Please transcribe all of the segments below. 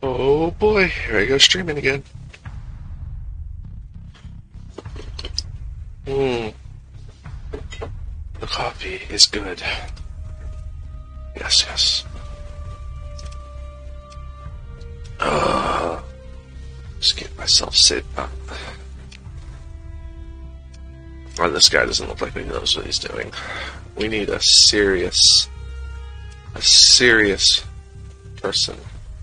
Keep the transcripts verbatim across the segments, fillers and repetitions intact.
Oh boy, here I go streaming again. Mmm, the coffee is good. Yes, yes. Uh, just get myself sit up. Oh, this guy doesn't look like he knows what he's doing. We need a serious, a serious person.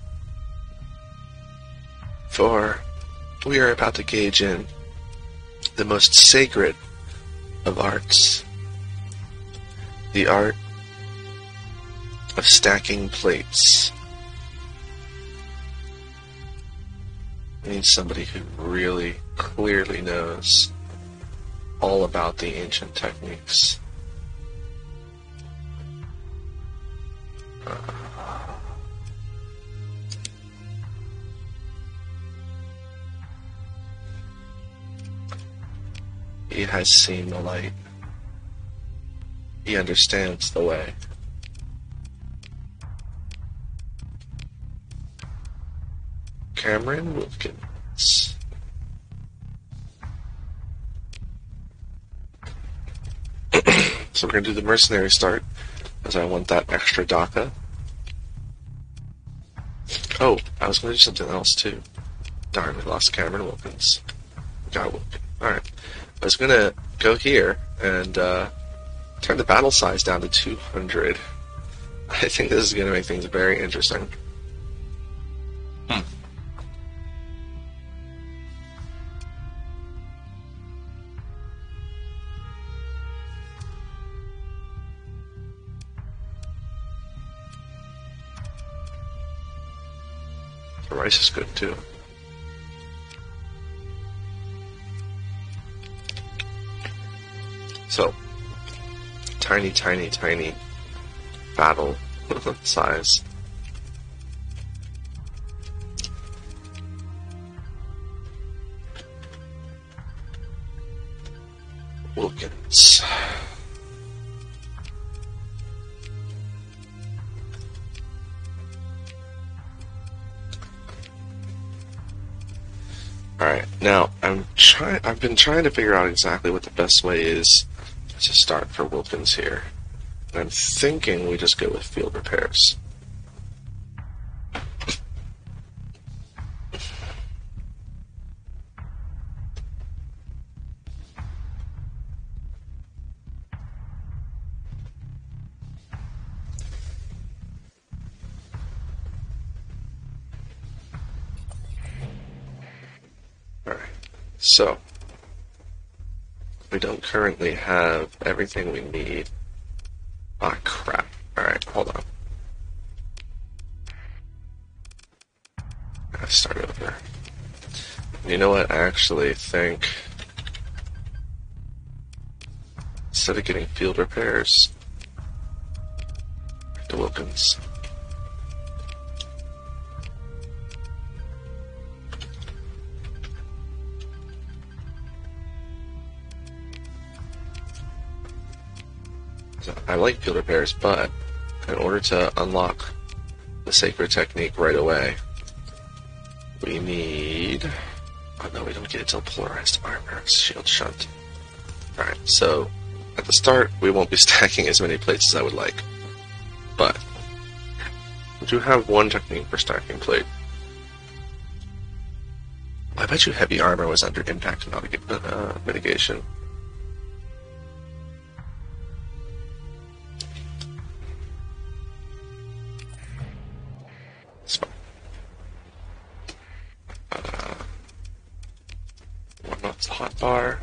For we are about to gauge in the most sacred of arts, the art of stacking plates. We need somebody who really clearly knows all about the ancient techniques. Uh, he has seen the light. He understands the way. Cameron Wilkins. So we're going to do the mercenary start, as I want that extra D A C A. Oh, I was going to do something else too. Darn, we lost Cameron Wilkins. Got Wilkins. Alright. I was going to go here and uh, turn the battle size down to two hundred. I think this is going to make things very interesting. Hmm. The rice is good too. So, tiny, tiny, tiny battle size. Wilkins. Alright, now I'm trying I've been trying to figure out exactly what the best way is to start for Wilkins here. And I'm thinking we just go with field repairs. Alright, so we don't currently have everything we need. Ah, crap. Alright, hold on. I gotta start over. You know what? I actually think instead of getting field repairs to Wilkins. I like field repairs, but in order to unlock the sacred technique right away, we need... Oh no, we don't get it until polarized armor. It's shield shunt. Alright, so at the start, we won't be stacking as many plates as I would like. But we do have one technique for stacking plate. I bet you heavy armor was under impact uh, mitigation. It's fine. Uh, warm up the hot bar.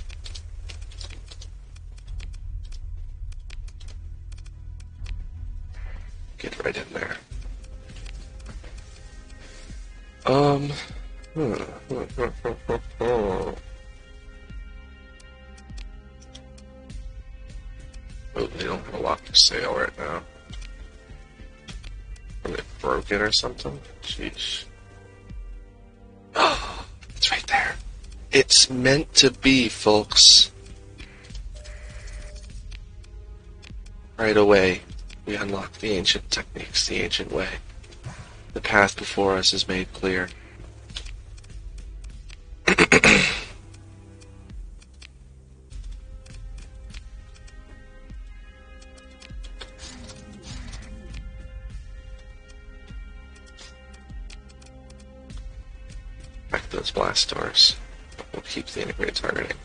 Get right in there. Um. Hmm, hmm, hmm, hmm, hmm, hmm. Oh, they don't have a lot for sale right now. Are they broken or something? Sheesh. Oh, it's right there. It's meant to be, folks. Right away, we unlock the ancient techniques, the ancient way. The path before us is made clear. Back to those blast doors. We'll keep the integrated targeting.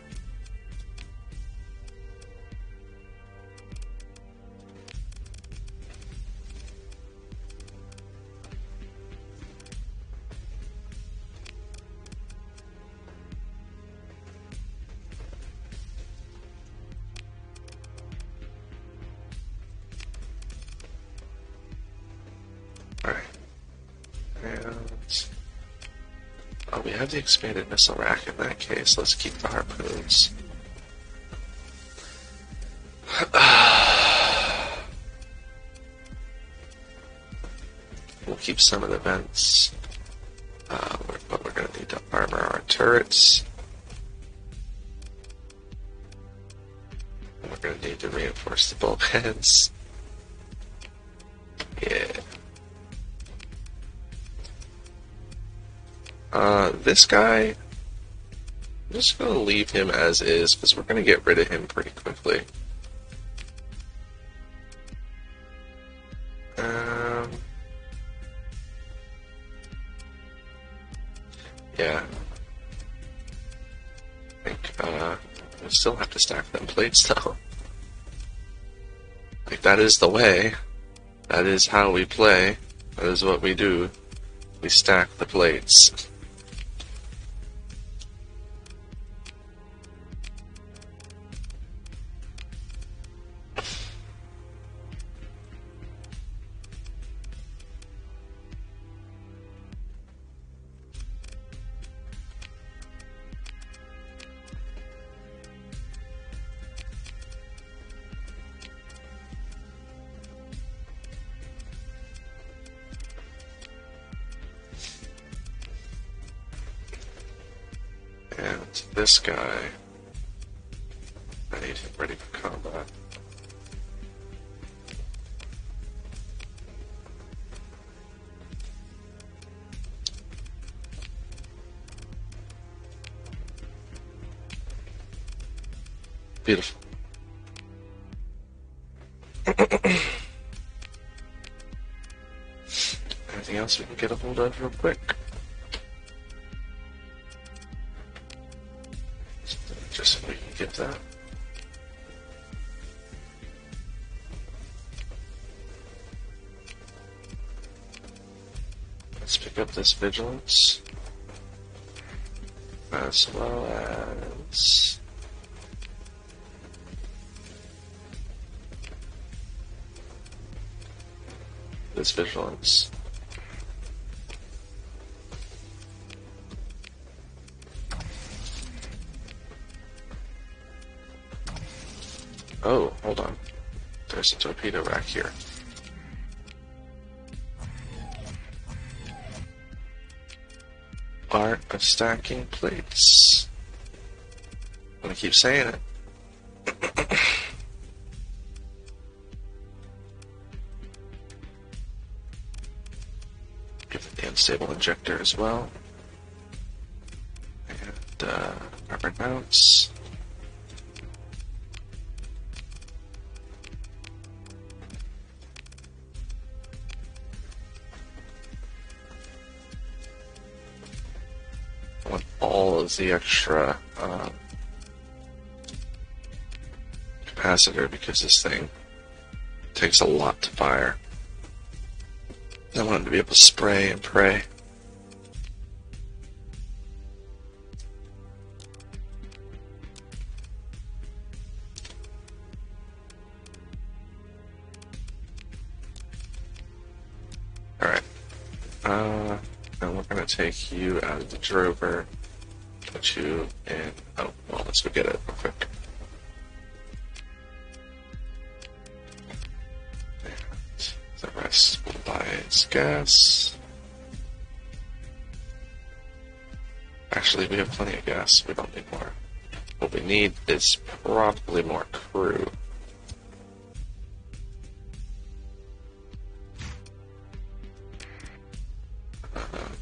Alright. And oh, we have the expanded missile rack in that case. Let's keep the harpoons. We'll keep some of the vents. Uh, but we're going to need to armor our turrets. And we're going to need to reinforce the bulkheads. Yeah. Uh, this guy, I'm just going to leave him as is, because we're going to get rid of him pretty quickly. Um, yeah. I think, uh, we still have to stack them plates, though. Like, that is the way. That is how we play. That is what we do. We stack the plates. And this guy, I need him ready for combat. Beautiful. Anything else we can get a hold of real quick? Just so we can get that. Let's pick up this vigilance, as well as this vigilance. Oh, hold on. There's a torpedo rack here. Art of stacking plates. I'm gonna keep saying it. Give it the unstable injector as well. And uh, armored mounts. All of the extra um, capacitor because this thing takes a lot to fire. I want it to be able to spray and pray. Alright. Uh, and we're going to take you out of the drover. Put you in. Oh, well, let's go get it real quick. And the rest will buy its gas. Actually, we have plenty of gas. We don't need more. What we need is probably more crew. Uh,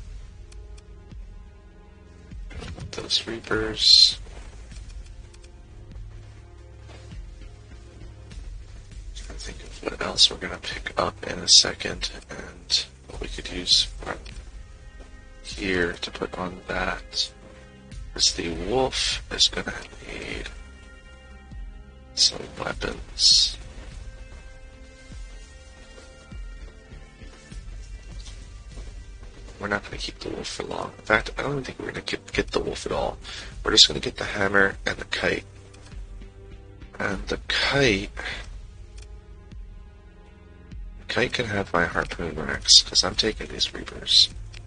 those Reapers. Trying to think of what else we're gonna pick up in a second, and what we could use from here to put on that. Is the wolf is gonna need some weapons. We're not going to keep the wolf for long. In fact, I don't even think we're going to get, get the wolf at all. We're just going to get the hammer and the kite. And the kite... The kite can have my harpoon Rex, because I'm taking these Reapers.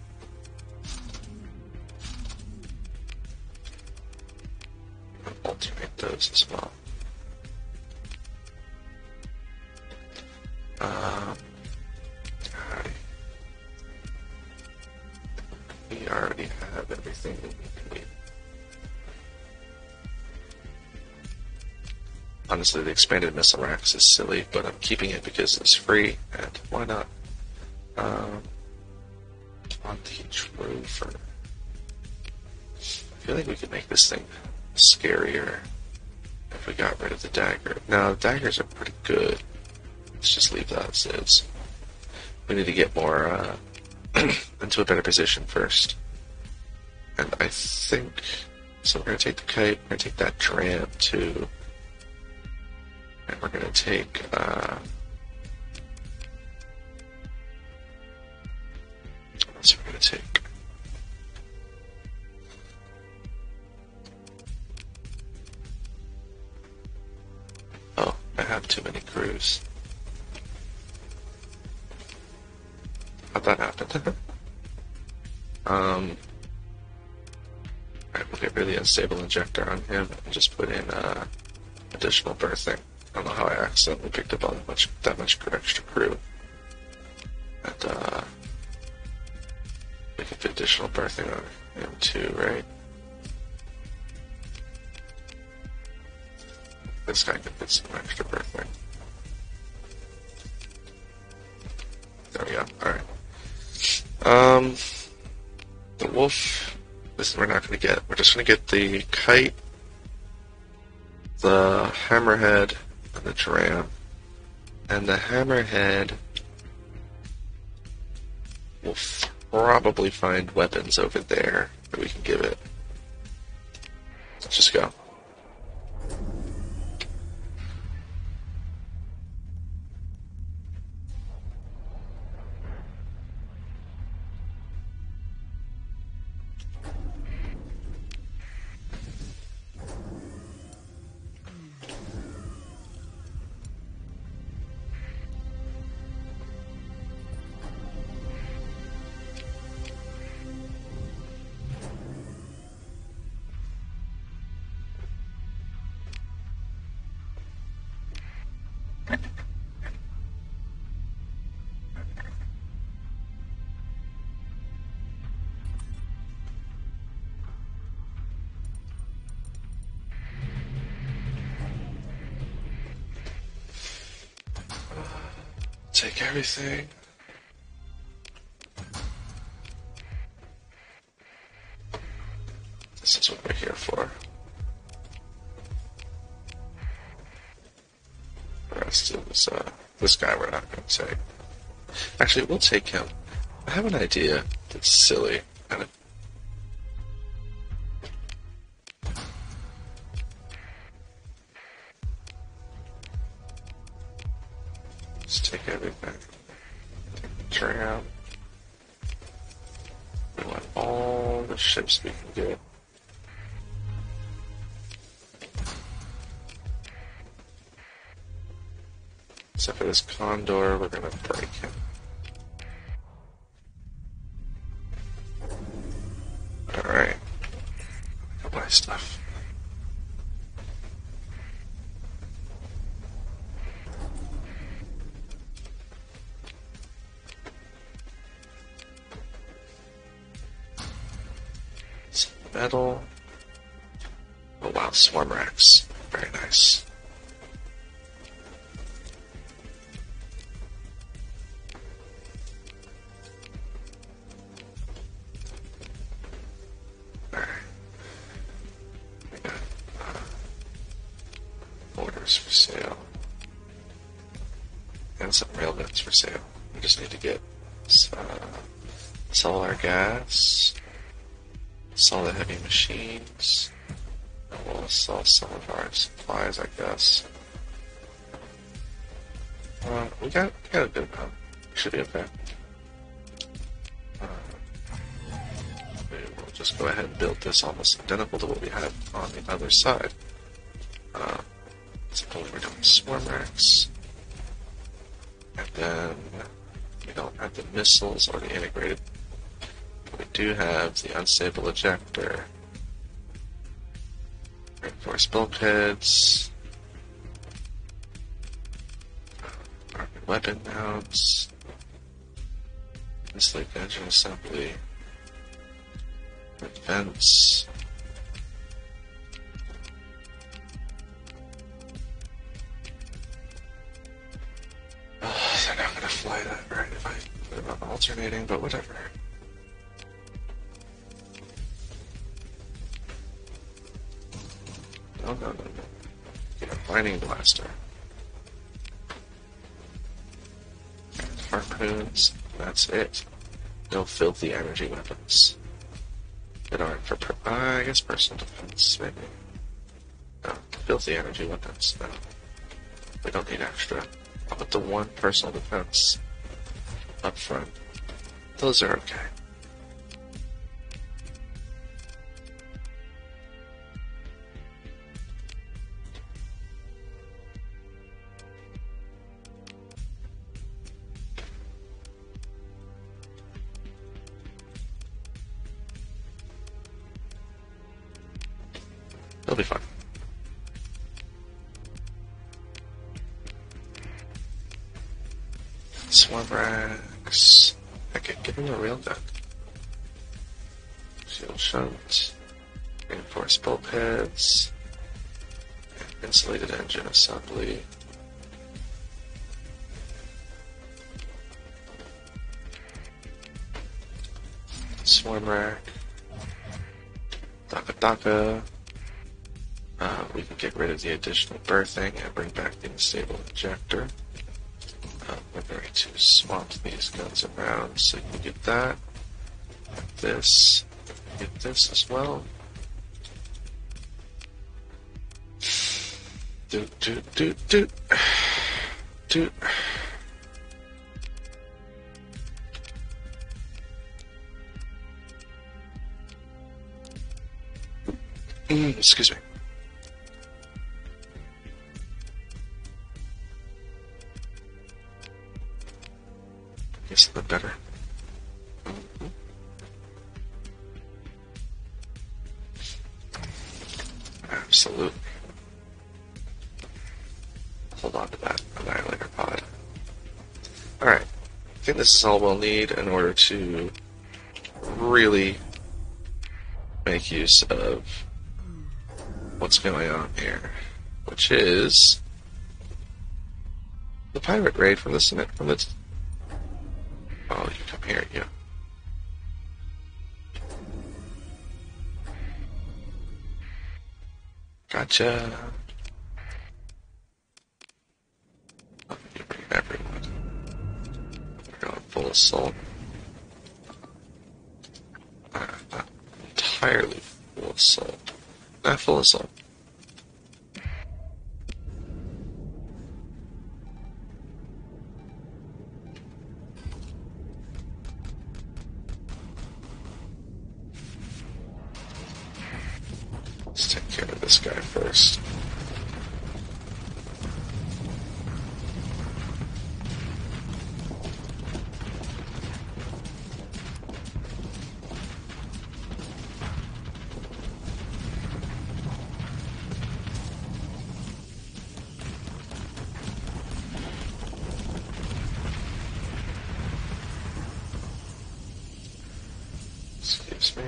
I'll alternate those as well. Um... We already have everything that we need. Honestly, the expanded missile racks is silly, but I'm keeping it because it's free, and why not? Um, on the Trover. I feel like we could make this thing scarier if we got rid of the dagger. No, the daggers are pretty good. Let's just leave that as is. We need to get more, uh, into a better position first. And I think... So we're going to take the kite, we're going to take that tram too. And we're going to take... Uh, what else are we going to take? Oh, I have too many crews. How'd that happen? um, Alright, we'll get rid of the unstable injector on him and just put in uh, additional berthing. I don't know how I accidentally picked up all that much, that much extra crew. And uh, we can put additional berthing on him too, right? This guy can put some extra berthing. There we go. Alright. Um, the wolf, this we're not going to get. We're just going to get the kite, the hammerhead, and the dram. And the hammerhead will probably find weapons over there that we can give it. Let's just go. Take everything. This is what we're here for. The rest is, uh, this guy we're not going to take. Actually, we'll take him. I have an idea that's silly. And it Let's take everything. Turn out. We want all the ships we can get. Except for this Condor, we're gonna break him. Alright. I'll buy stuff. Metal. Oh wow, swarm racks. Very nice. brakes for sale. And some rail beds for sale. We just need to get uh, sell our gas, sell the heavy machines, and we'll sell some of our supplies, I guess. Uh, we got we got a good amount. Should be okay. Uh, we'll just go ahead and build this almost identical to what we had on the other side. Uh, except only we're doing swarm racks. And then we don't have the missiles or the integrated. We do have the unstable ejector. Reinforced bulkheads. Armored weapon mounts. Insulated engine assembly. Vents. Oh, they're not gonna fly that right if I put it on alternating, but whatever. No, no, no, no. Get a mining blaster. Harpoons. That's it. No filthy energy weapons. That aren't for, per uh, I guess, personal defense, maybe. No, filthy energy weapons. No. We don't need extra. I'll put the one personal defense up front. Those are okay. It'll be fun. Swarm racks. Okay, give him a rail gun. Shield shunt. Reinforced bulkheads. Insulated engine assembly. Swarm rack. Daka Daka. Uh, we can get rid of the additional berthing and bring back the unstable injector. Uh, we're going to swap these guns around so you can get that. Get this. Get this as well. Do, do, do, do. Do. Mm, excuse me. Guess a bit better. Mm-hmm. Absolutely. Hold on to that Annihilator pod. Alright. I think this is all we'll need in order to really make use of what's going on here, which is the pirate raid from the Senate from the. Oh, you come here, yeah. Gotcha. Oh, you bring everyone. We're going full assault. Uh, not entirely full assault. Not full assault. Let's take care of this guy first. Excuse me.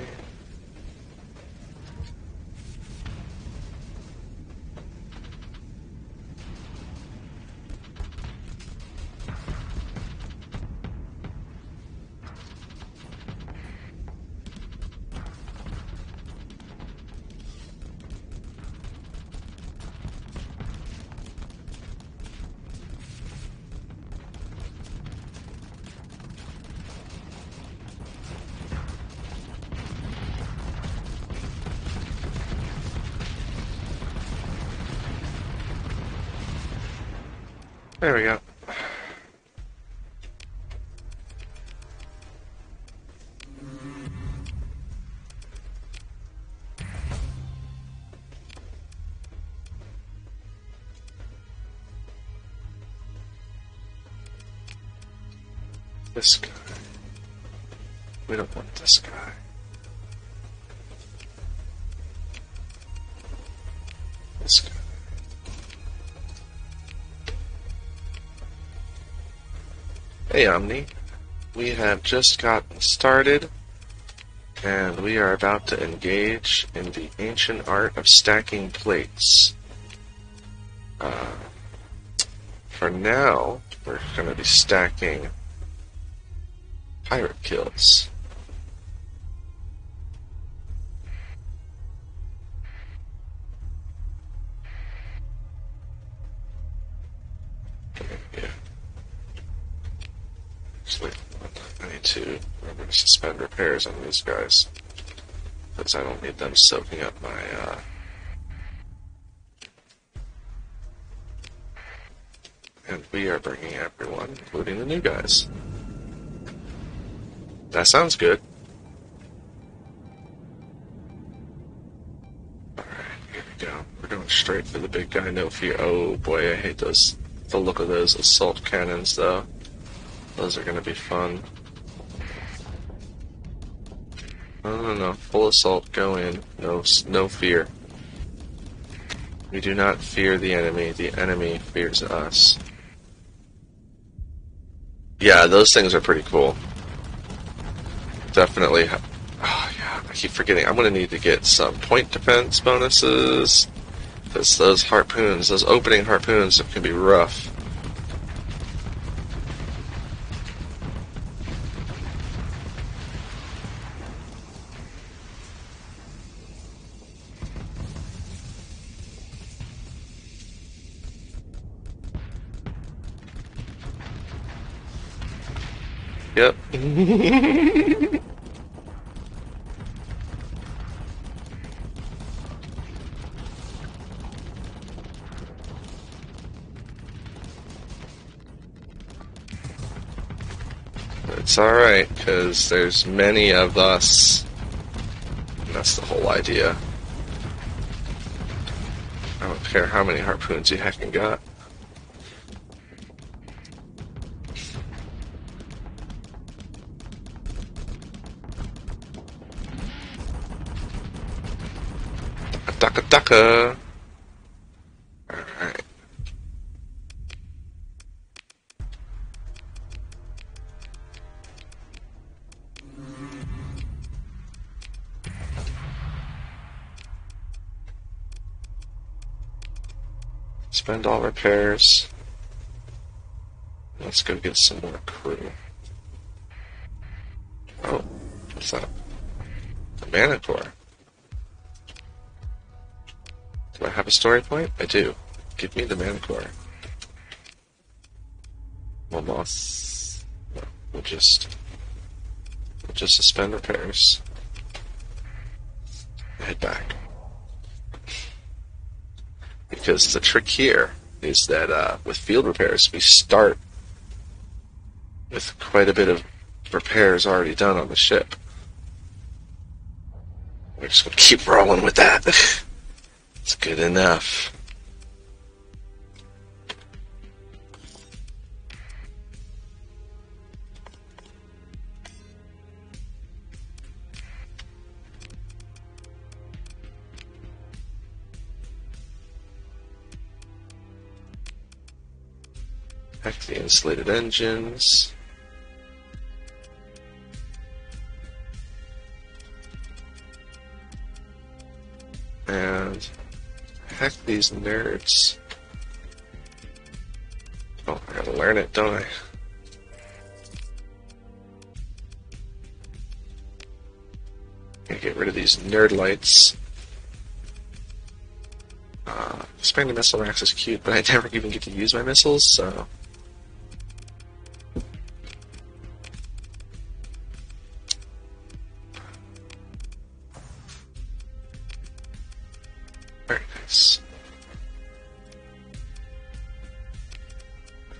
There we go. This guy. We don't want this guy. This guy. Hey Omni, we have just gotten started and we are about to engage in the ancient art of stacking plates. Uh, for now, we're going to be stacking pirate kills. Yeah. Actually, I need to remember to suspend repairs on these guys, because I don't need them soaking up my, uh... And we are bringing everyone, including the new guys. That sounds good. Alright, here we go. We're going straight for the big guy, no fear. Oh boy, I hate those. The look of those assault cannons, though. Those are gonna be fun. No, no, no. Full assault, go in. No, no fear. We do not fear the enemy. The enemy fears us. Yeah, those things are pretty cool. Definitely. Oh, yeah, I keep forgetting. I'm going to need to get some point defense bonuses. Because those harpoons, those opening harpoons can be rough. Yep. It's alright, because there's many of us. And that's the whole idea. I don't care how many harpoons you heckin' got. Ducka ducka. Alright. Spend all repairs. Let's go get some more crew. Oh, what's that? A mana core. Do I have a story point? I do. Give me the mana core. Well, moss. No, we'll just we'll just suspend repairs. Head back. Because the trick here is that uh, with field repairs, we start with quite a bit of repairs already done on the ship. We're just going to keep rolling with that. It's good enough. Heck, the insulated engines. And heck, these nerds. Oh, I gotta learn it, don't I? Gotta get rid of these nerd lights. Uh, expanding missile racks is cute, but I never even get to use my missiles, so... Very nice.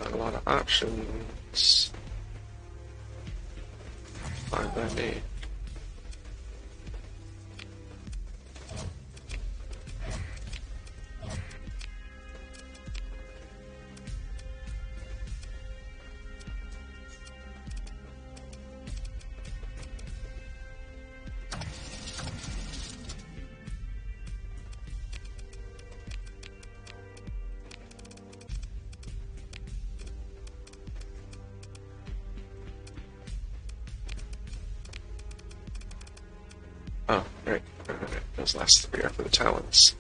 Not a lot of options. Fine by me. Oh, right. right, right. Those last three are for the talents.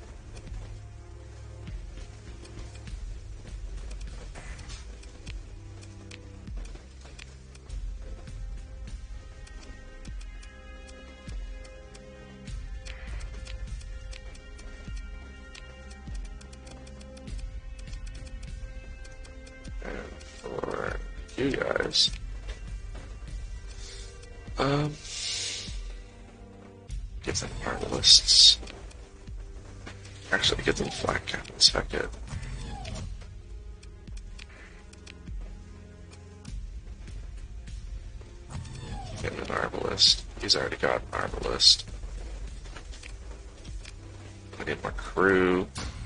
And for you guys, um, give them Arbalists. Actually, give them Flat Captains. Heck it. Give him an Arbalist. He's already got an Arbalist. I need more crew.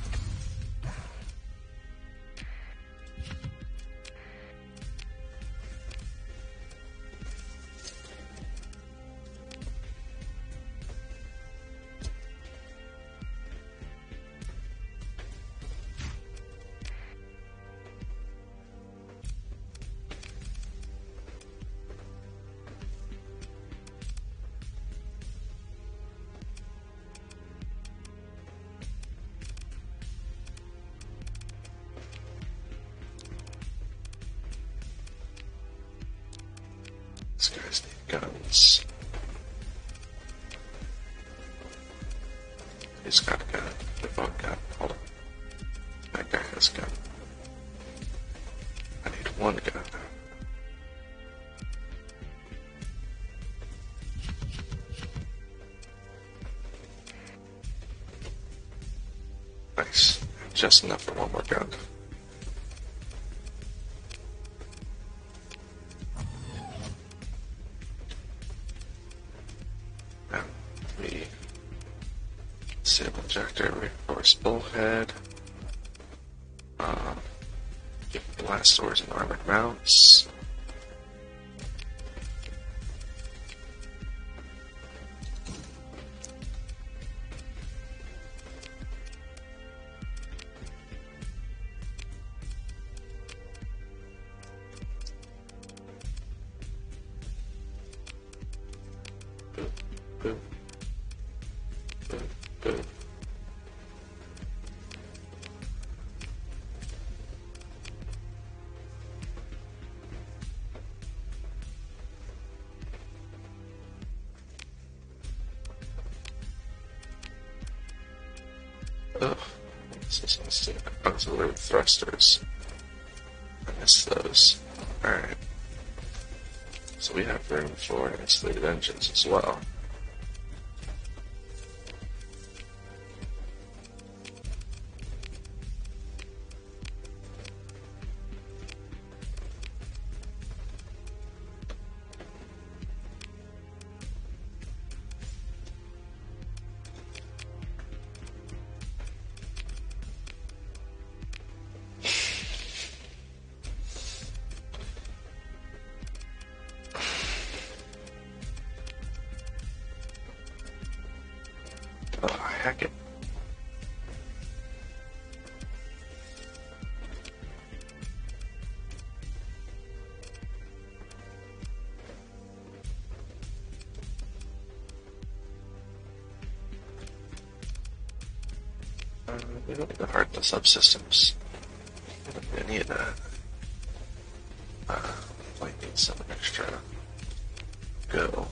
These guys need guns. He's got a gun. They've all got. Hold on. That guy has a gun. I need one gun. Nice. Just enough for one more gun. Disable injector, reinforce bullhead. Uh, give blast swords and armored mounts. Boom, boom, boom, boom. Oh, this is instant. Auxiliary thrusters. I missed those. Alright. So we have room for insulated engines as well. Oh, heck it. Uh, we don't need to harden the subsystems. We don't need any of that. Uh, might need some extra go.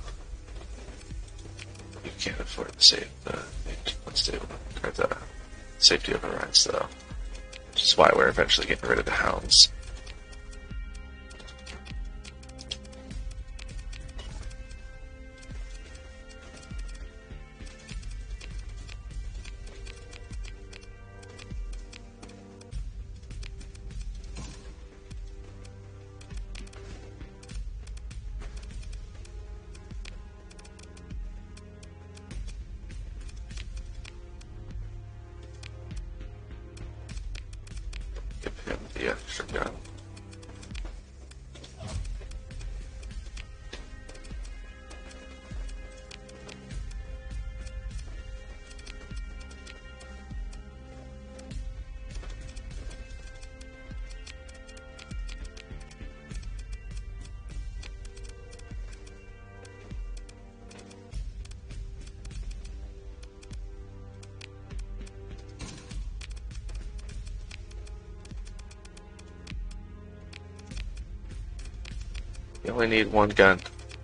You can't afford to save the let's do or the safety overrides though. Which is why we're eventually getting rid of the hounds. the extra gun. You only need one gun.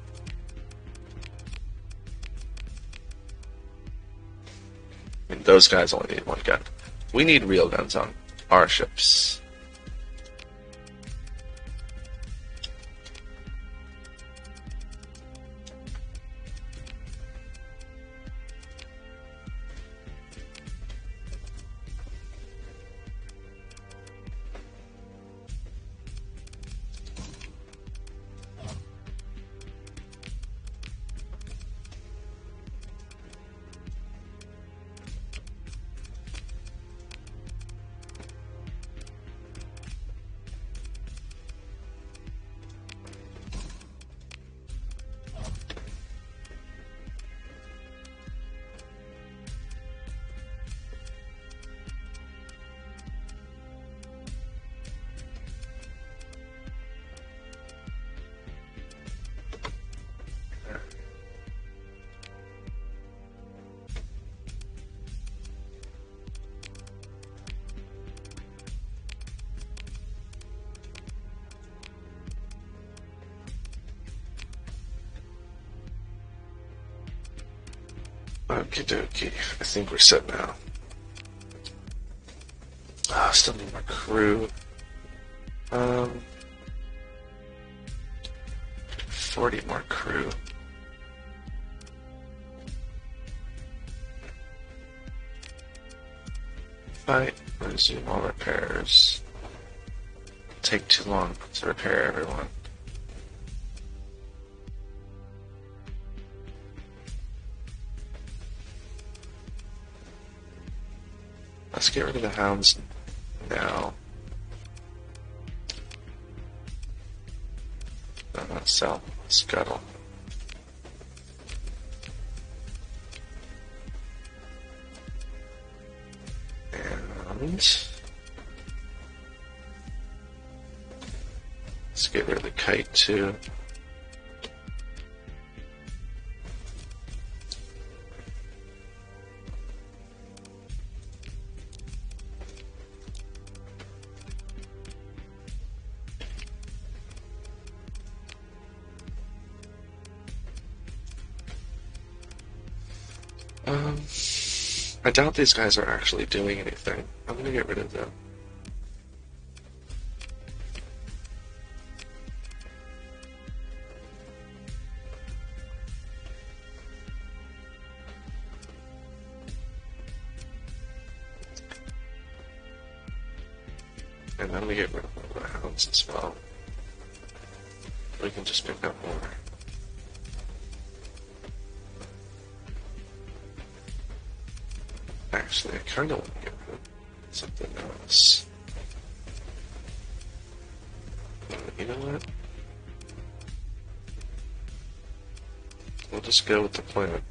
I mean, those guys only need one gun. We need real guns on our ships. Okie dokie. I think we're set now. Ah, still need more crew. Um, forty more crew. Fight. Resume all repairs. Take too long to repair everyone. Let's get rid of the hounds now. No, not sell. Scuttle. And let's get rid of the kite too. Um, I doubt these guys are actually doing anything. I'm gonna get rid of them. And then we get rid of the hounds as well. We can just pick up more. Actually, I kind of want to get rid of something else. Uh, you know what? We'll just go with the plan.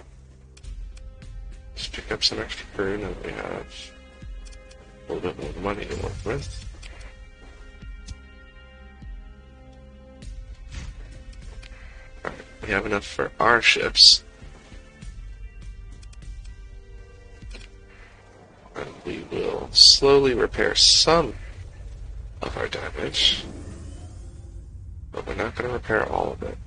Just pick up some extra crew, now that we have a little bit more money to work with. Alright, we have enough for our ships. And we will slowly repair some of our damage, but we're not going to repair all of it.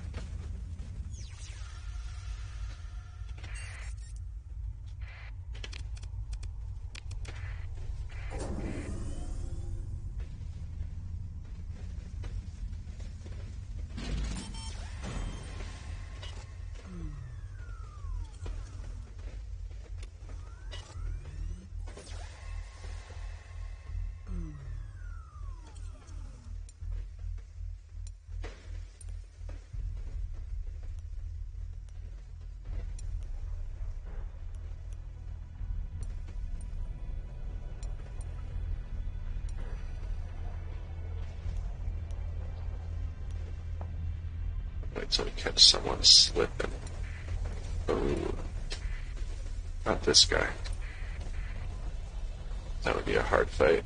Wait till we catch someone slipping. Ooh. Not this guy. That would be a hard fight.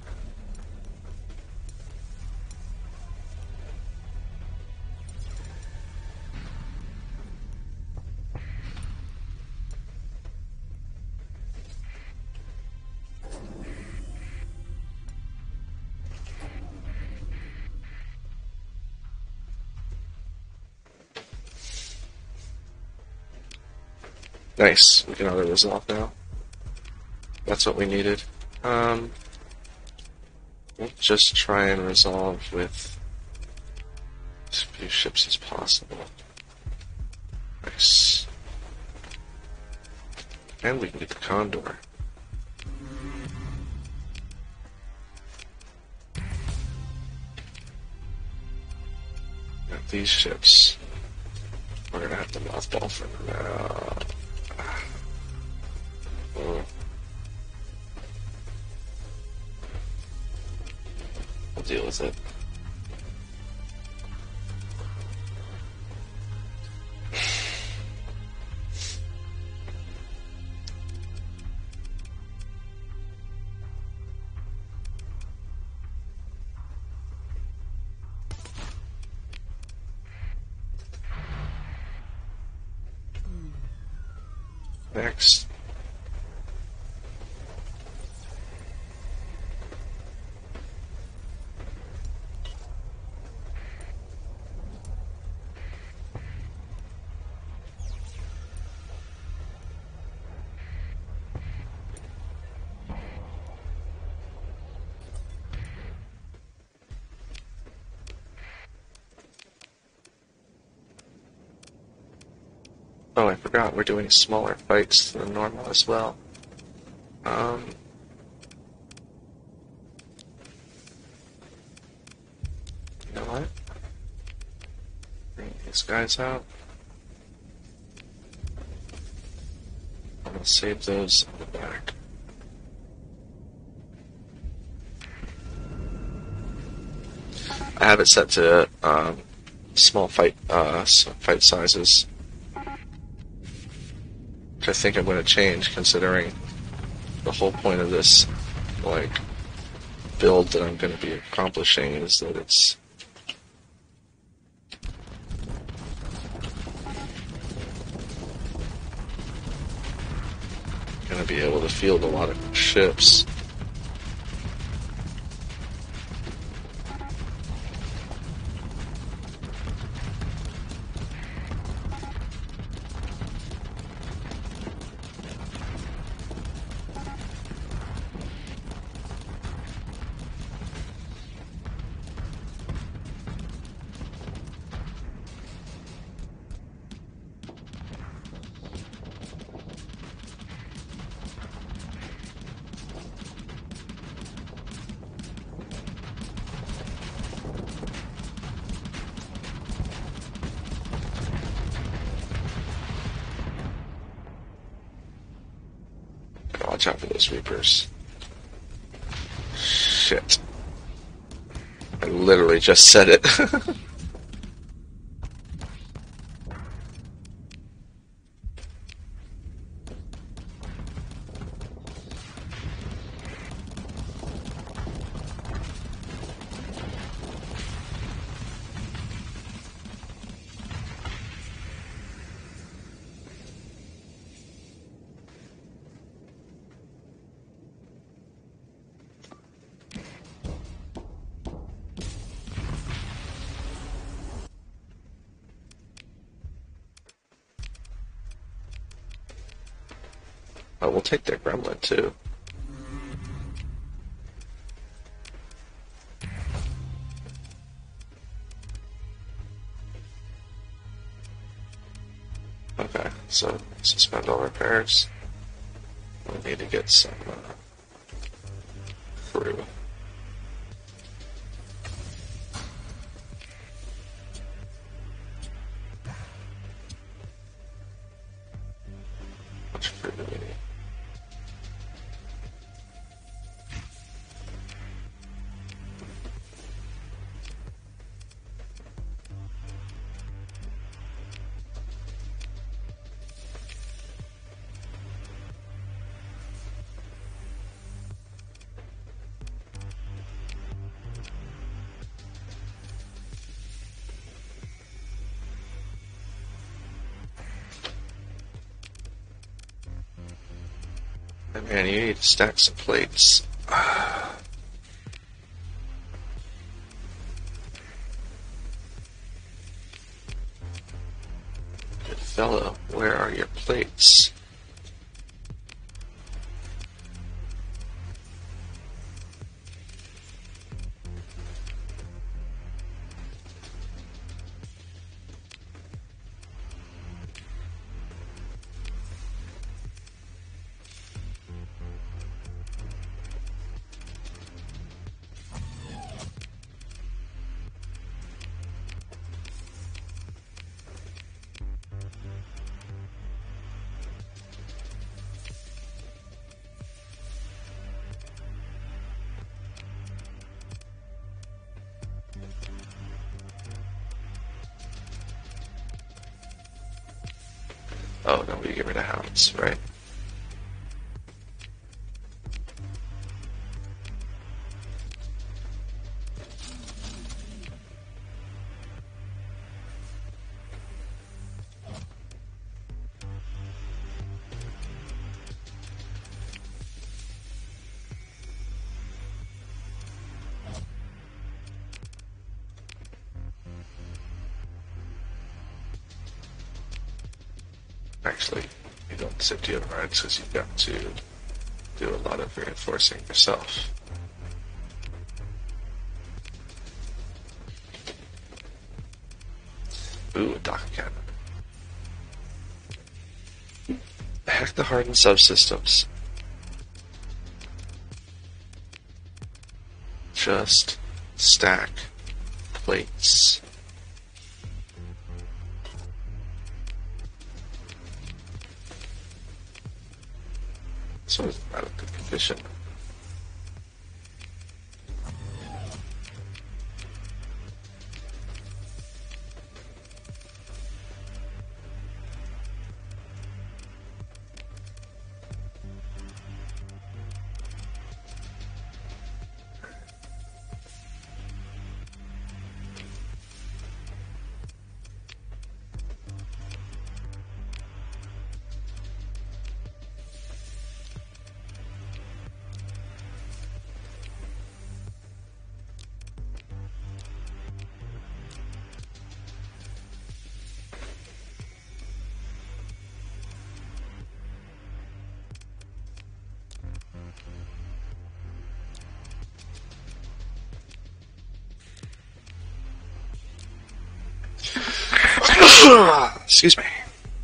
Nice. We can auto resolve now. That's what we needed. Um, we'll just try and resolve with as few ships as possible. Nice. And we can get the Condor. Got these ships. We're gonna have to mothball for now. Oh. We'll deal with it. Next. Oh, I forgot, we're doing smaller fights than normal as well. Um, you know what? Bring these guys out. I'm gonna save those in the back. I have it set to um, small fight uh, fight sizes. Which I think I'm going to change, considering the whole point of this, like, build that I'm going to be accomplishing is that it's going to be able to field a lot of ships. Watch out for those Reapers. Shit. I literally just said it. Oh, we'll take their Gremlin too. Okay, so suspend all repairs. We need to get some uh, crew. Much crew do we need? Man, you need to stack some plates. Good fellow, where are your plates? Oh, no, we get rid of hounds, right? Actually, you don't sit to overrides because you've got to do a lot of reinforcing yourself. Ooh, a Daka cannon. Hack the hardened subsystems. Just stack plates. This one's not a good condition. Excuse me.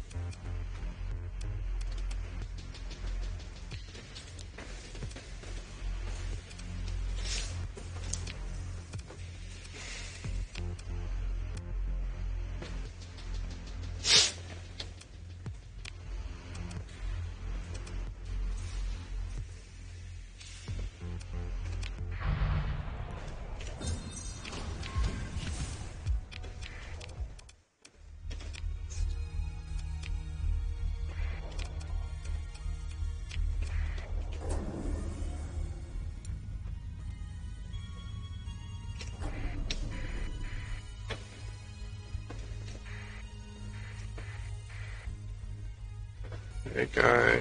Hey, guy.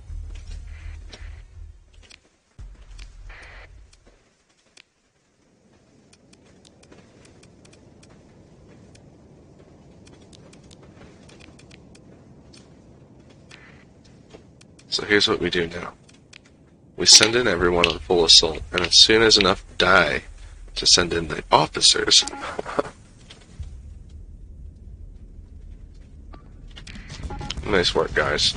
So here's what we do now. We send in everyone on full assault, and as soon as enough die to send in the officers, nice work, guys.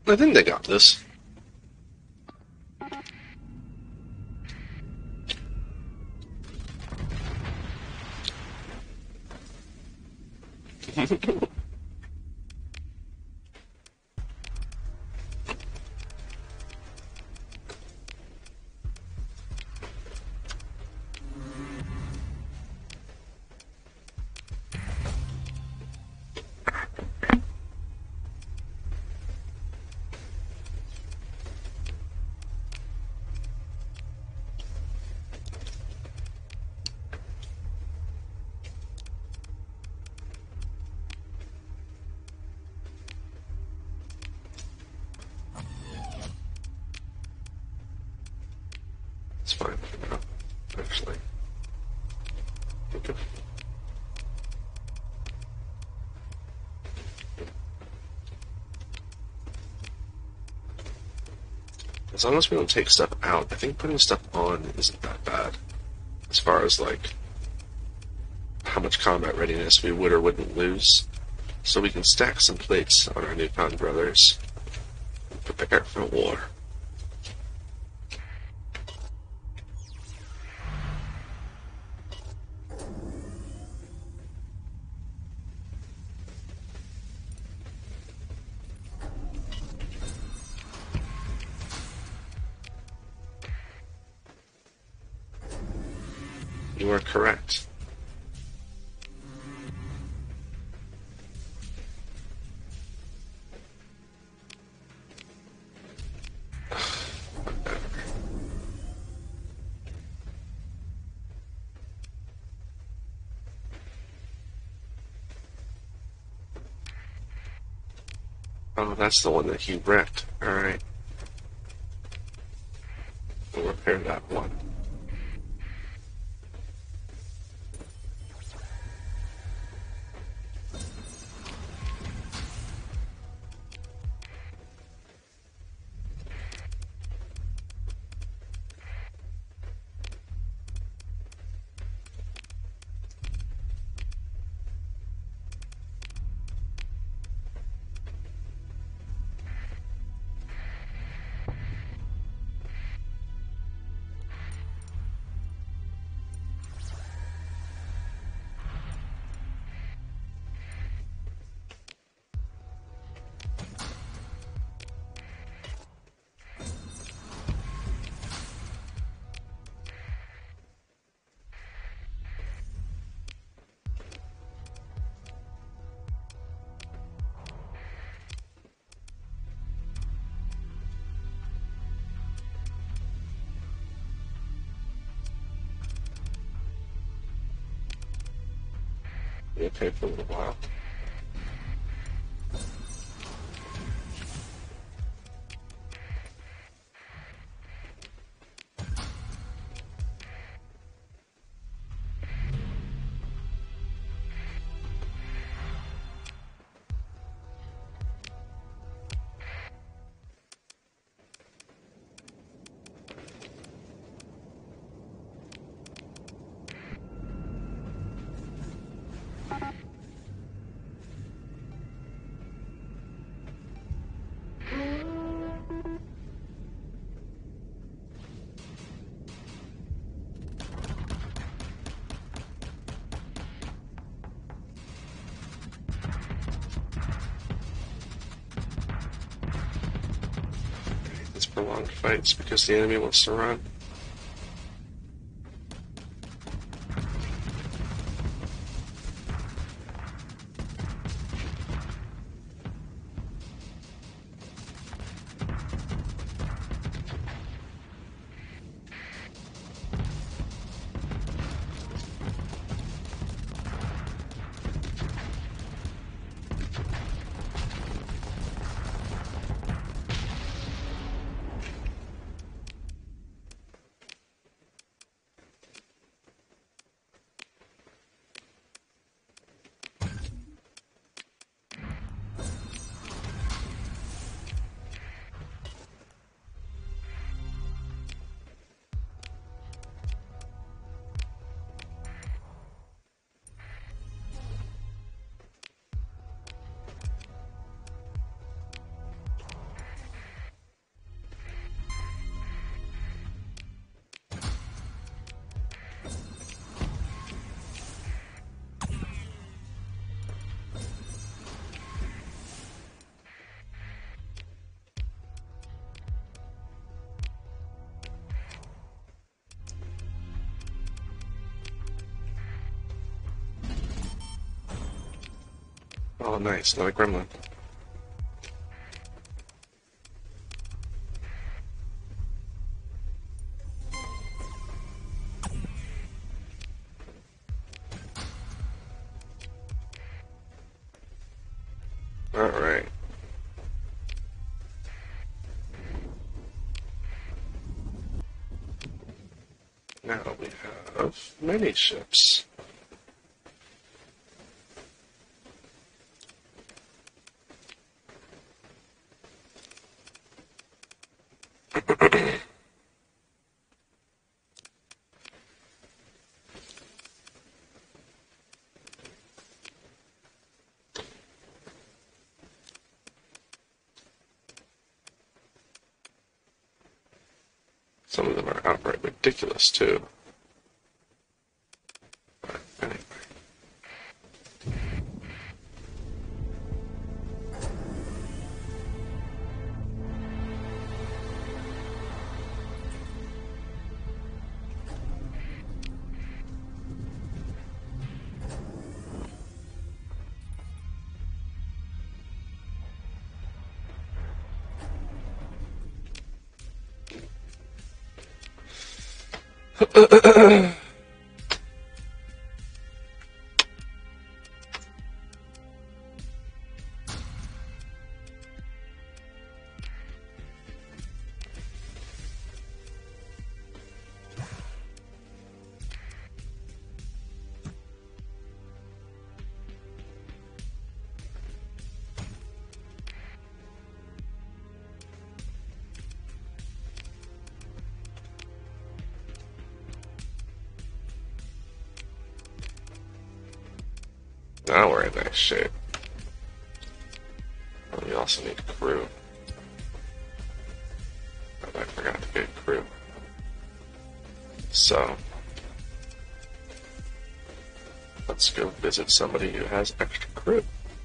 I think they got this. It's fine for now, actually. Okay. As long as we don't take stuff out, I think putting stuff on isn't that bad. As far as, like, how much combat readiness we would or wouldn't lose. So we can stack some plates on our newfound brothers and prepare for war. You are correct. Oh, that's the one that he wrecked. Alright. We'll repair that one. Be okay for a little while. It's prolonged fights because the enemy wants to run. Oh, nice. Another gremlin. Alright. Now we have many ships. Some of them are outright ridiculous, too. But anyway. Now we're in nice shape. And we also need crew. But I forgot to get crew. So, let's go visit somebody who has extra crew.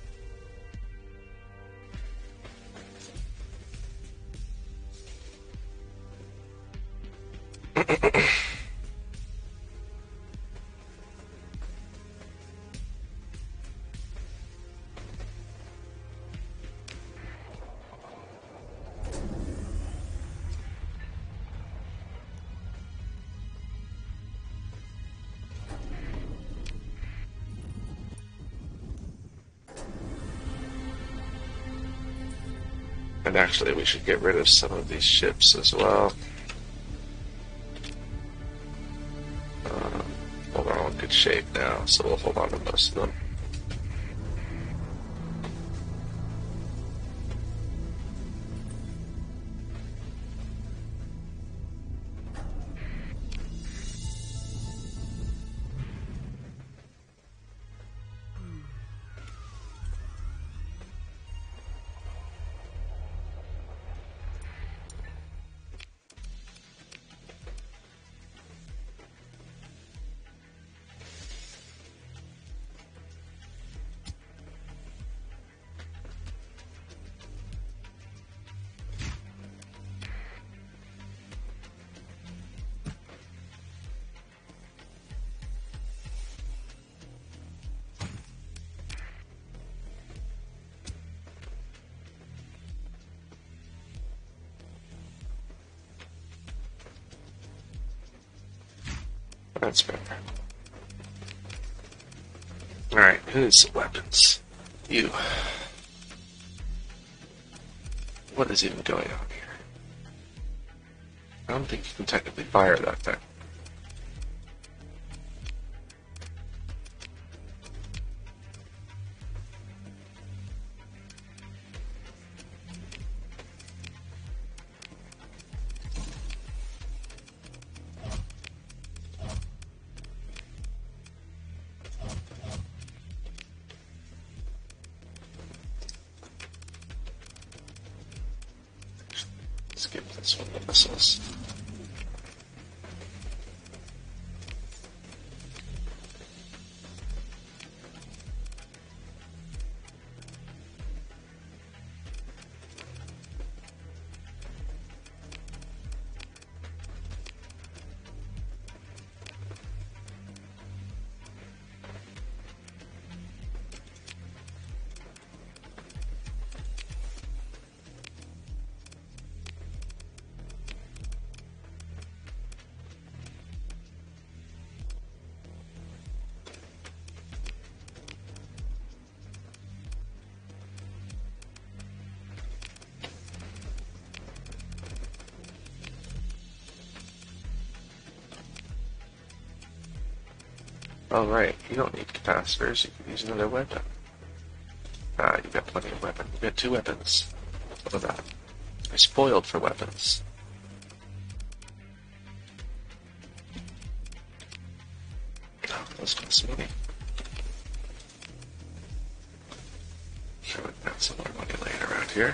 And actually, we should get rid of some of these ships as well. Uh, well, they're all in good shape now, so we'll hold on to most of them. That's better. Alright, who's weapons? You. What is even going on here? I don't think you can technically fire that thing. Skip this one, the missiles. Oh, right. You don't need capacitors. You can use another weapon. Ah, you got plenty of weapons. You got two weapons. Look at that. You're spoiled for weapons. Oh, let's go smithy. Sure, we've got some more money laying around here.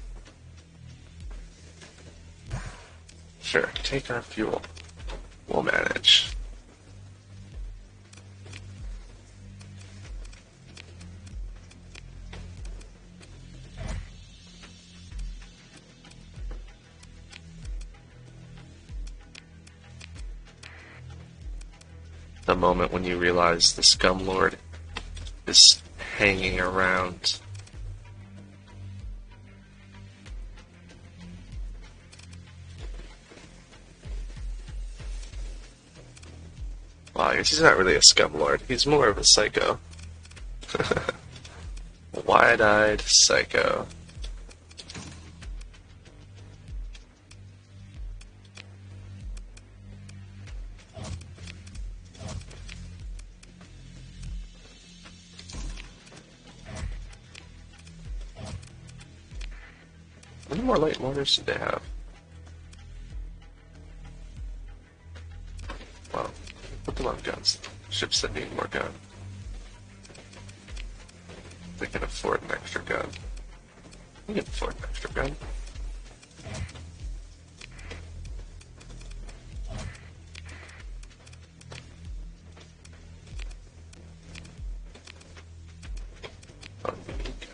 Sure, take our fuel. We'll manage. The moment when you realize the Scum Lord is hanging around. Well, I guess he's not really a Scum Lord. He's more of a psycho. Wide-eyed psycho. How many more light mortars did they have? Well, put them on guns. Ships that need more gun. They can afford an extra gun. We can afford an extra gun. Oh, unique.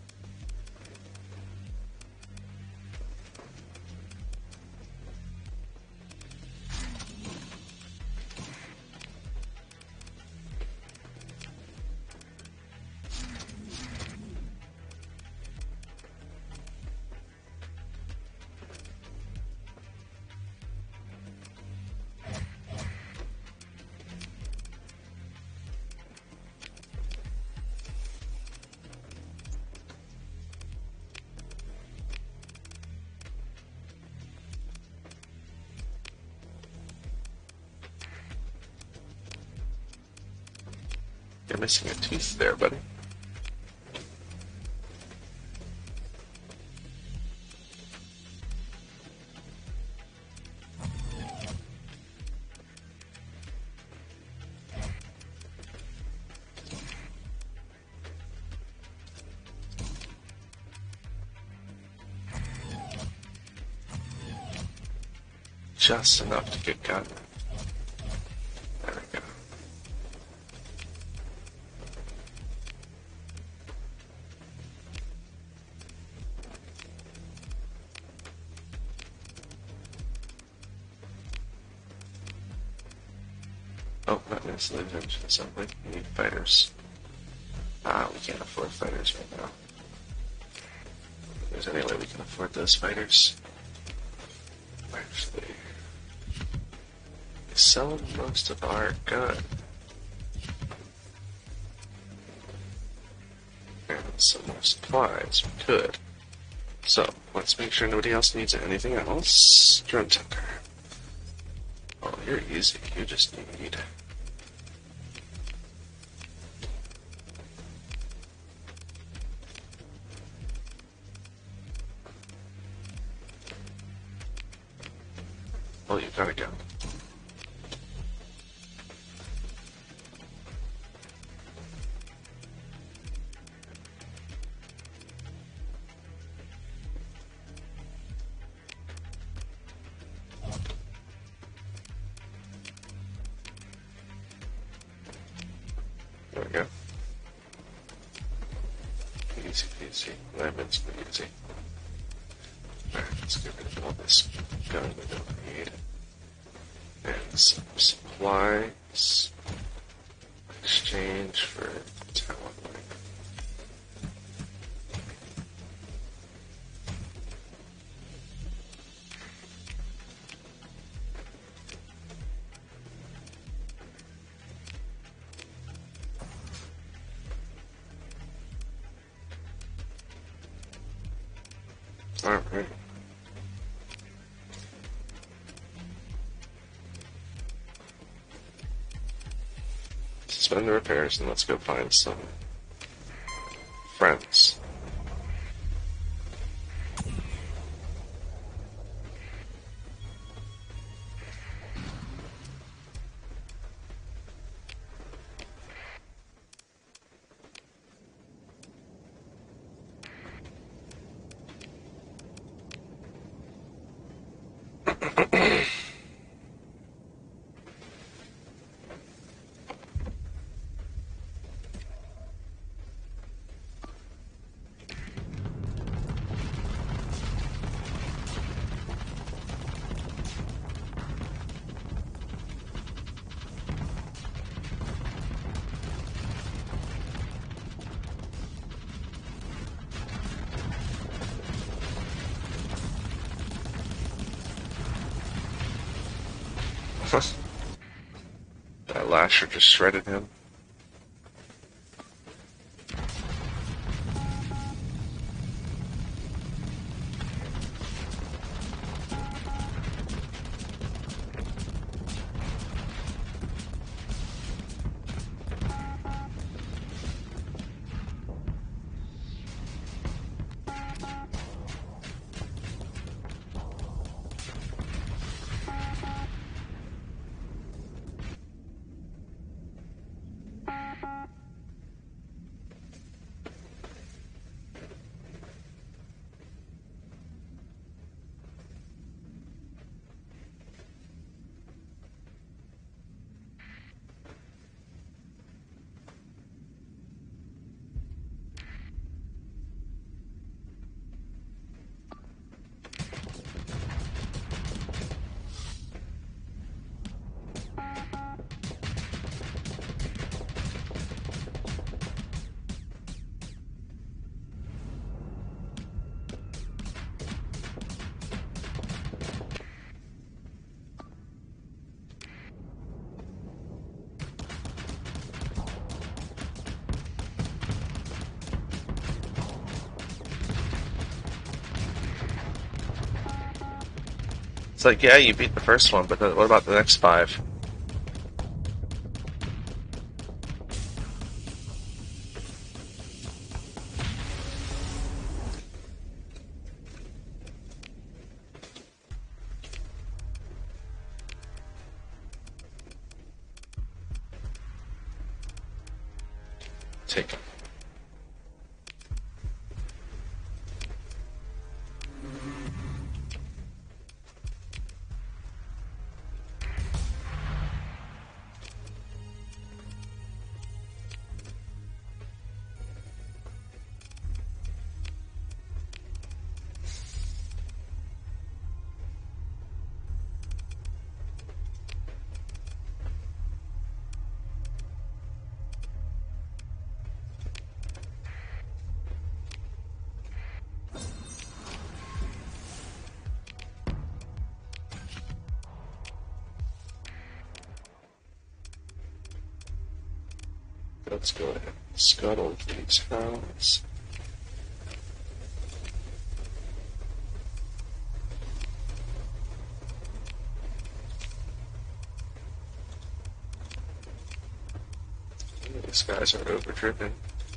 You're missing a tooth there, buddy. Just enough to get gun. There we go. Oh, not necessarily engine assembly. We need fighters. Ah, we can't afford fighters right now. If there's any way we can afford those fighters. Actually, we sell most of our gun. And some more supplies, we could. So, let's make sure nobody else needs anything else. Drone tender. Oh, you're easy. You just need... Oh, you gotta go. There we go. Easy peasy. Lemon's pretty easy. Alright, let's get rid of all this gun we don't need. And some supplies. Exchange for talent. Alright. spend the repairs and let's go find some friends. That lasher just shredded him. It's like, yeah, you beat the first one, but then what about the next five? Take them. Let's go ahead and scuttle these hounds. These guys are overdriven.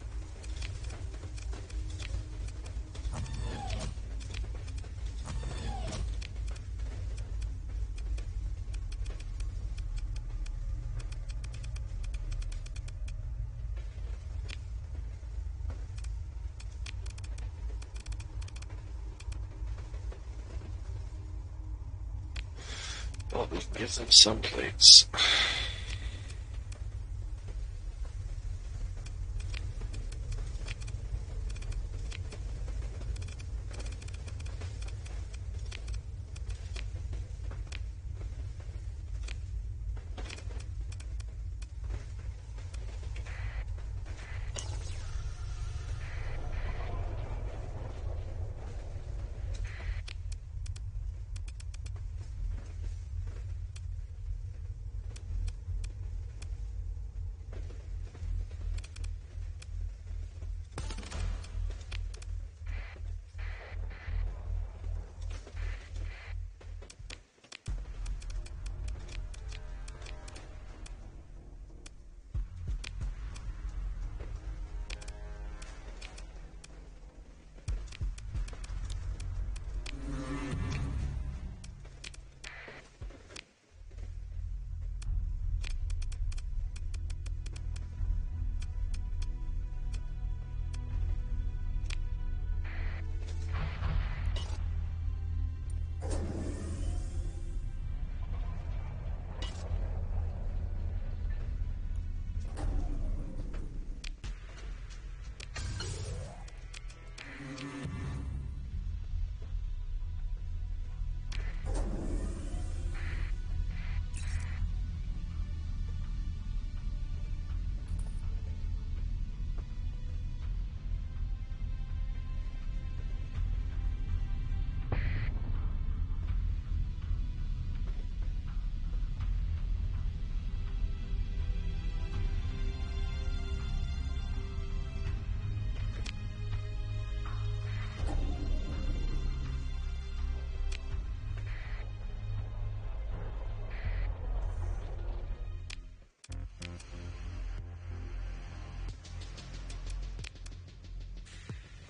Well, we can give them some plates.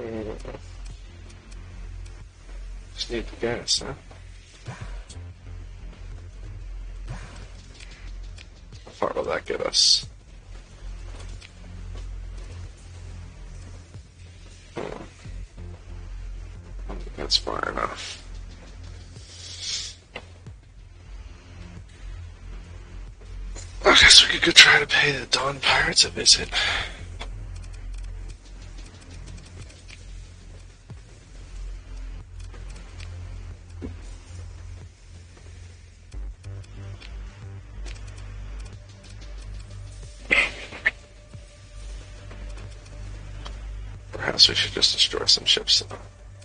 Mm. Just need the gas, huh? How far will that get us? Hmm. I think that's far enough. I guess we could go try to pay the Dawn Pirates a visit. Perhaps we should just destroy some ships though.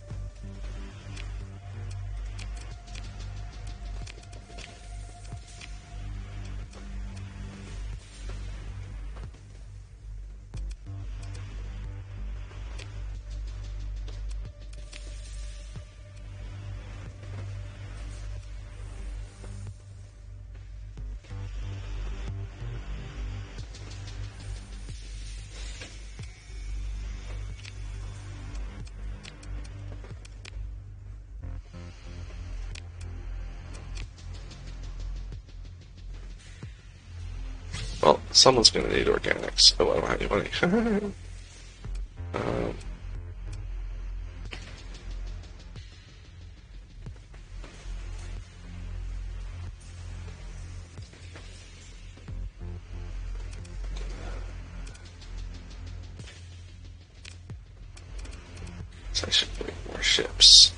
Well, someone's going to need organics. Oh, I don't have any money. um, so I should make more ships.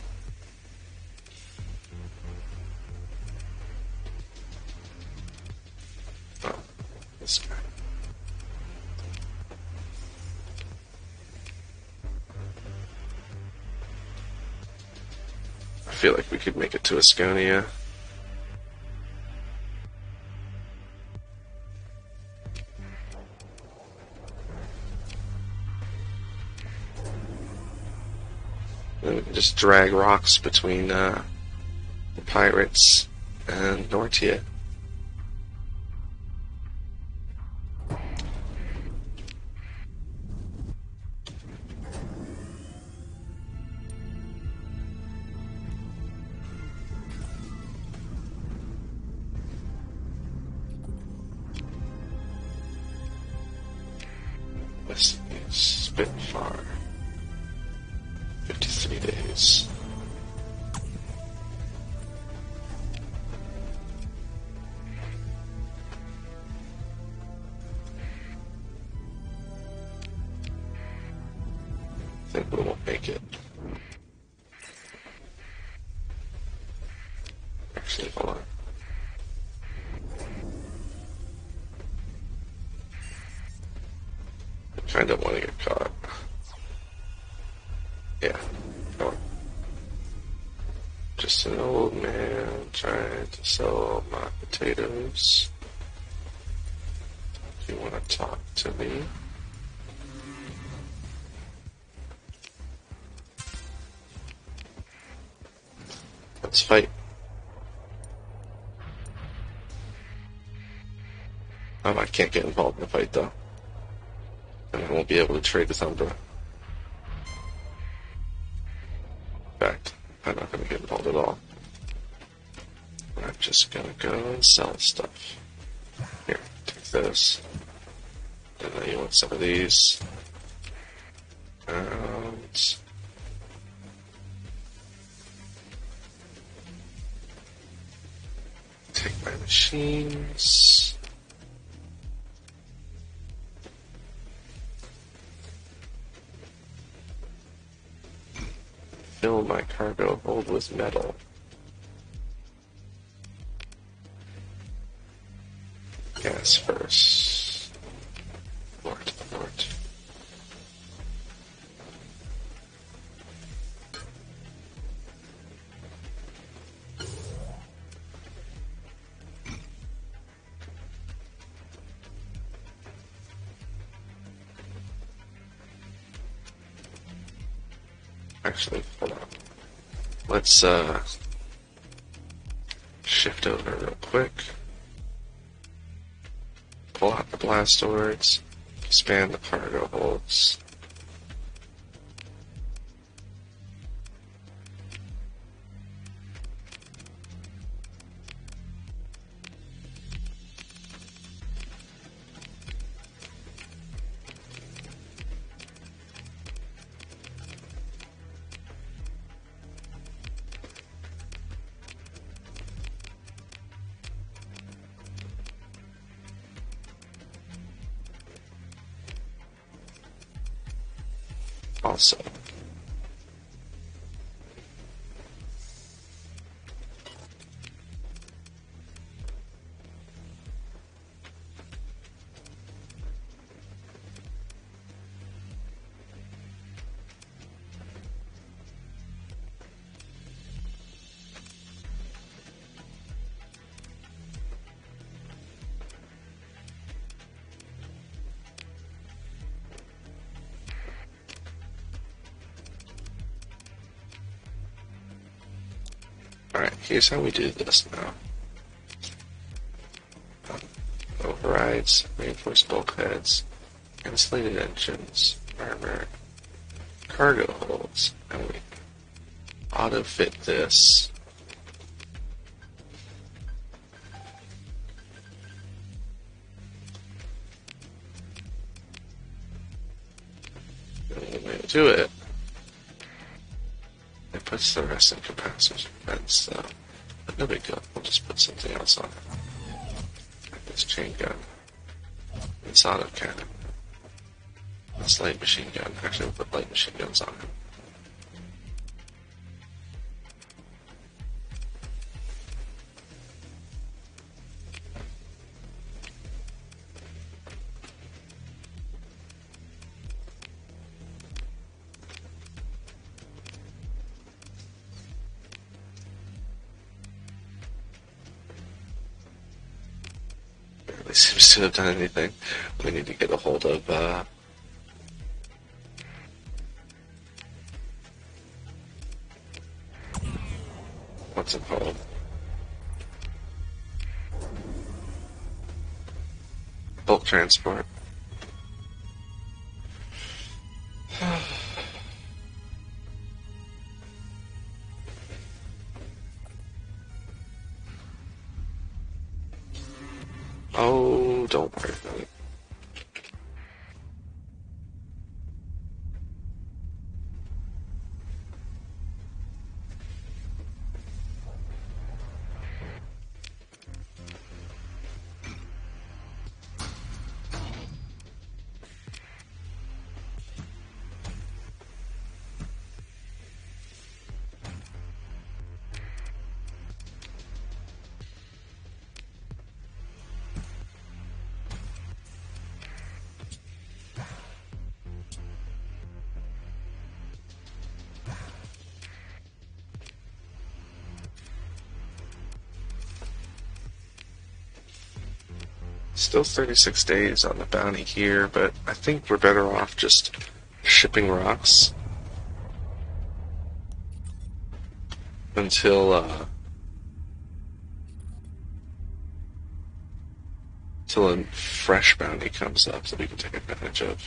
Oh, this guy. I feel like we could make it to Asconia. Then we can just drag rocks between uh, the pirates and Nortia. This is Spitfire. fifty-three days. I think we won't make it. Actually, hold on. I kind of want to get caught. Yeah, come on. Just an old man trying to sell my potatoes. If you want to talk to me. Let's fight. Oh, I can't get involved in the fight though. And I won't be able to trade with Umbra. In fact, I'm not going to get involved at all. I'm just going to go and sell stuff. Here, take this. And then you want some of these. And... take my machines. Fill my cargo hold with metal. Gas first. More to the north. Actually, hold on. Let's uh, shift over real quick. Pull out the Blastoids. Expand the cargo holds. also. Alright, here's how we do this now. Um, overrides, reinforced bulkheads, insulated engines, armor, cargo holds, and we auto-fit this. The only way to do it, it puts the rest in capacitors and vents, so, but no big deal. We'll just put something else on it. Like this chain gun, this autocannon, this light machine gun. Actually, we'll put light machine guns on it. Barely seems to have done anything. We need to get a hold of, uh, what's it called? Bulk transport. Oh, don't worry about it. Still thirty-six days on the bounty here, but I think we're better off just shipping rocks until uh, until a fresh bounty comes up that we can take advantage of.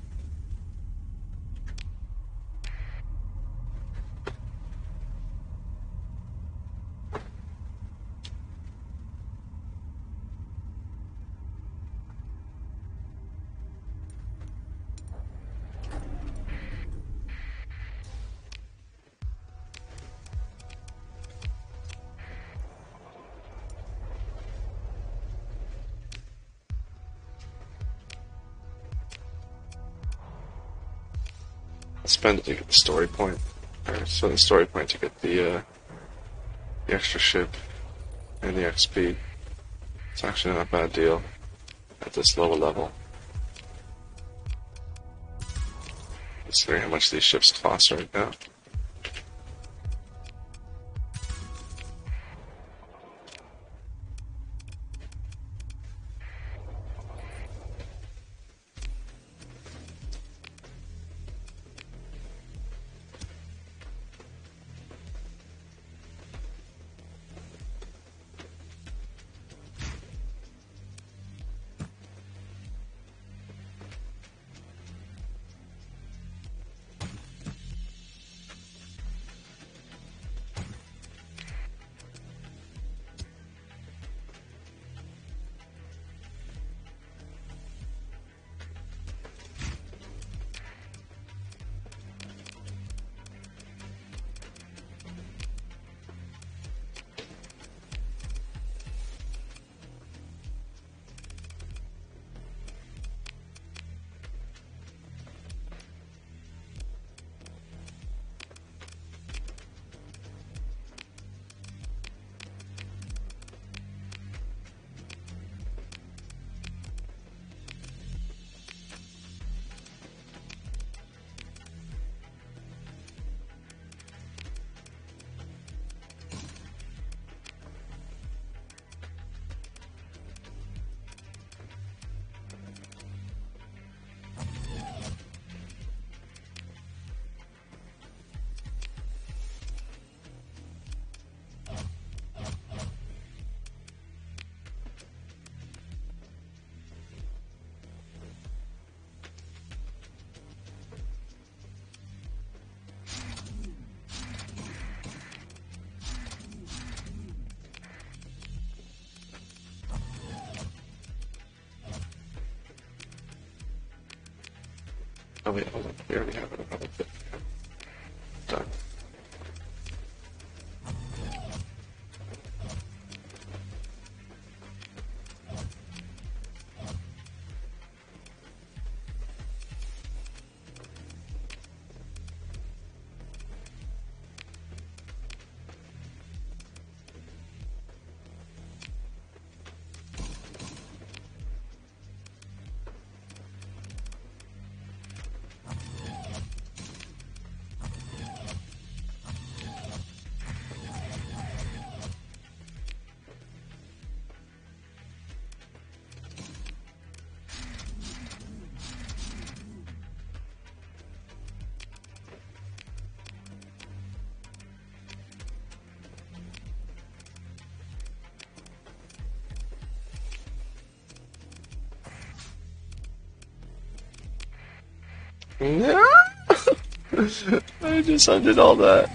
Spend it to get the story point, or spend the story point to get the uh, the extra ship and the X P. It's actually not a bad deal at this lower level, considering how much these ships cost right now. Oh wait, hold on. We already have it another bit. Done. No! I just undid all that.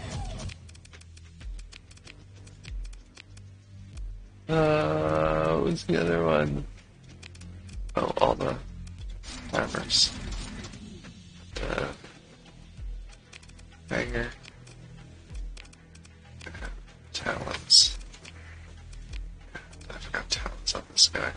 Uh, what was the other one? Oh, all the hammers. Uh, hanger. Talents. I forgot talents on this guy.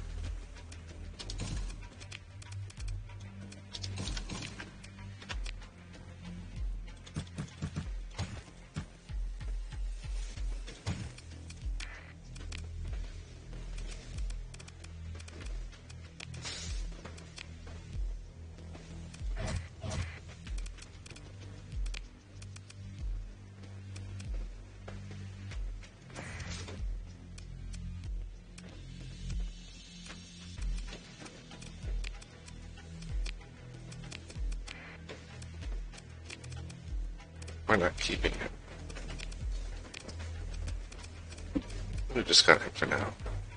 We're not keeping it. We just got him for now.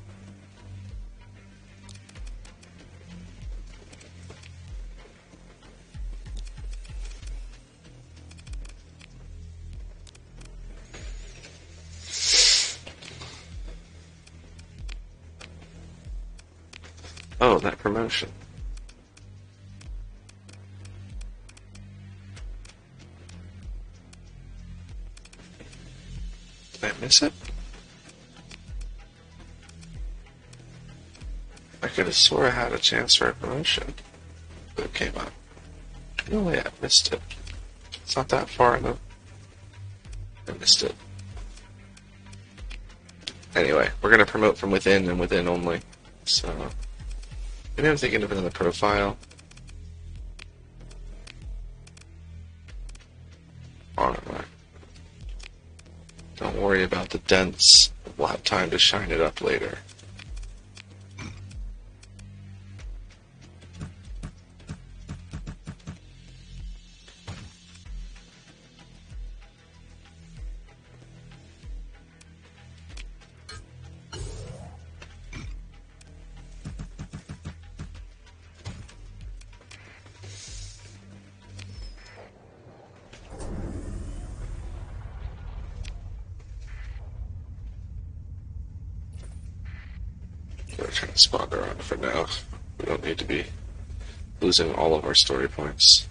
Oh, that promotion. Did I miss it? I could have swore I had a chance for a promotion, but it came up. No way, I missed it. It's not that far enough. I missed it. Anyway, we're going to promote from within and within only. So, maybe I'm thinking of it in the profile. On it, right? Don't worry about the dents. We'll have time to shine it up later. We're trying to spawn around for now. We don't need to be losing all of our story points.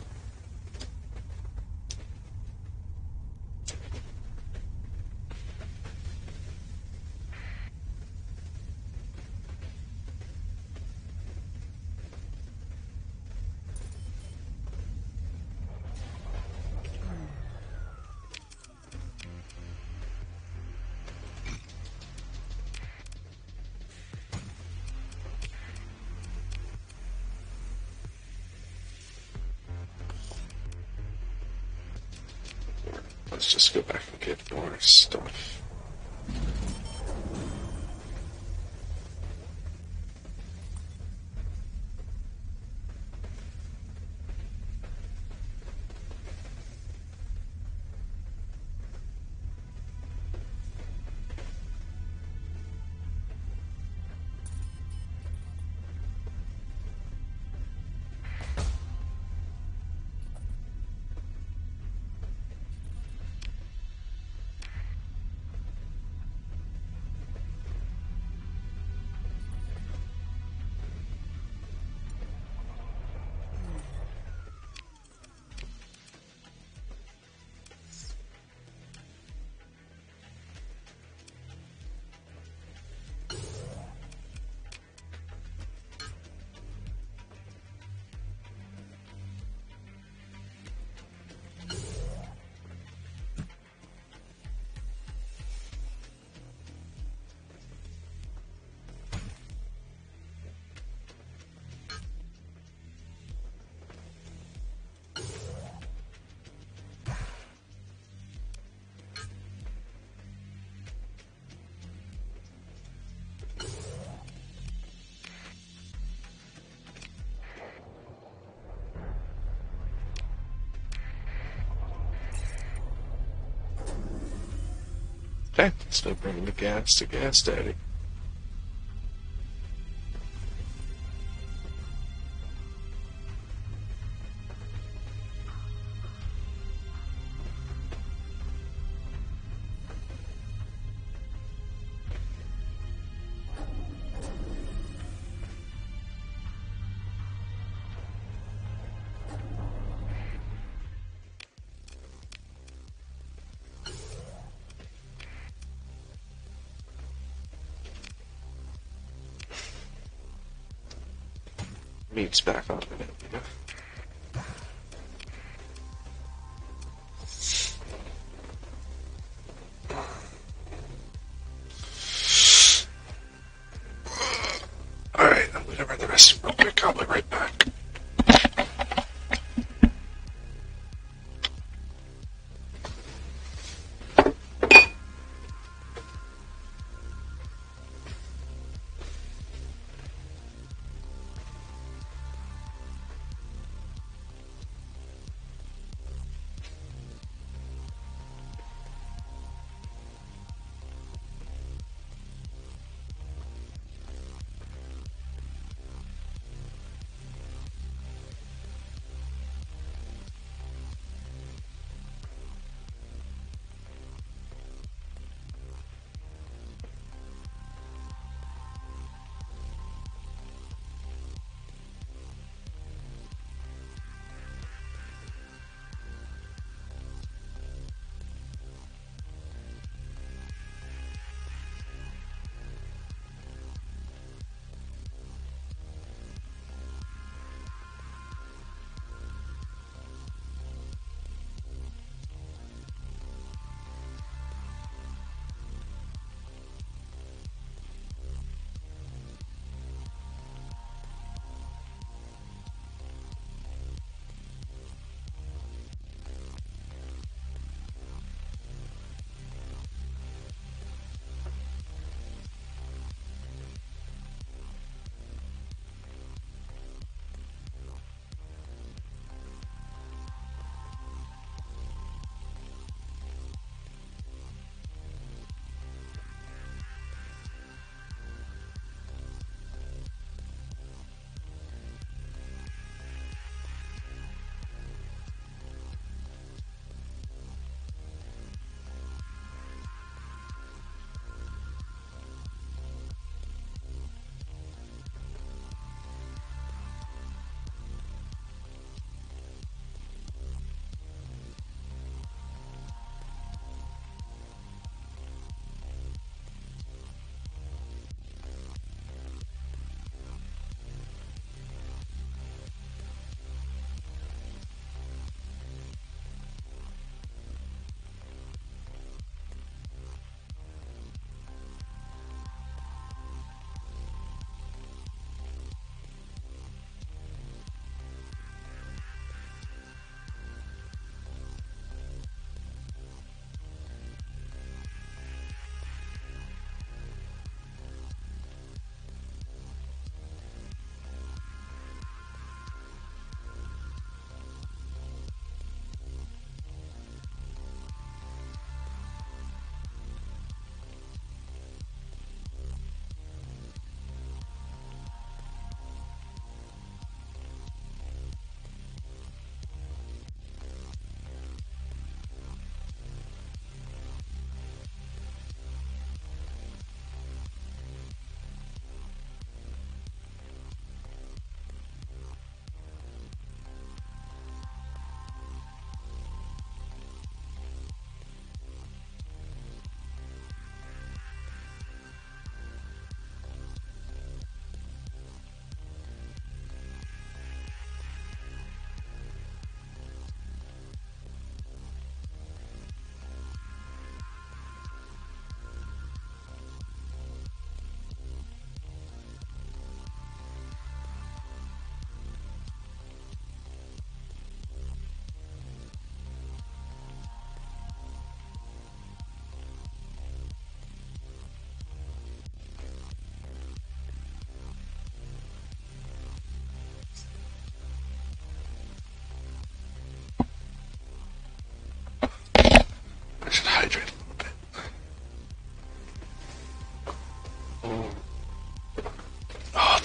Let's just go back and get more stuff. Okay, so bringing the gas to Gas Daddy. Meat's back on in it. Yeah. Alright, I'm gonna run the rest real quick. I'll be right back.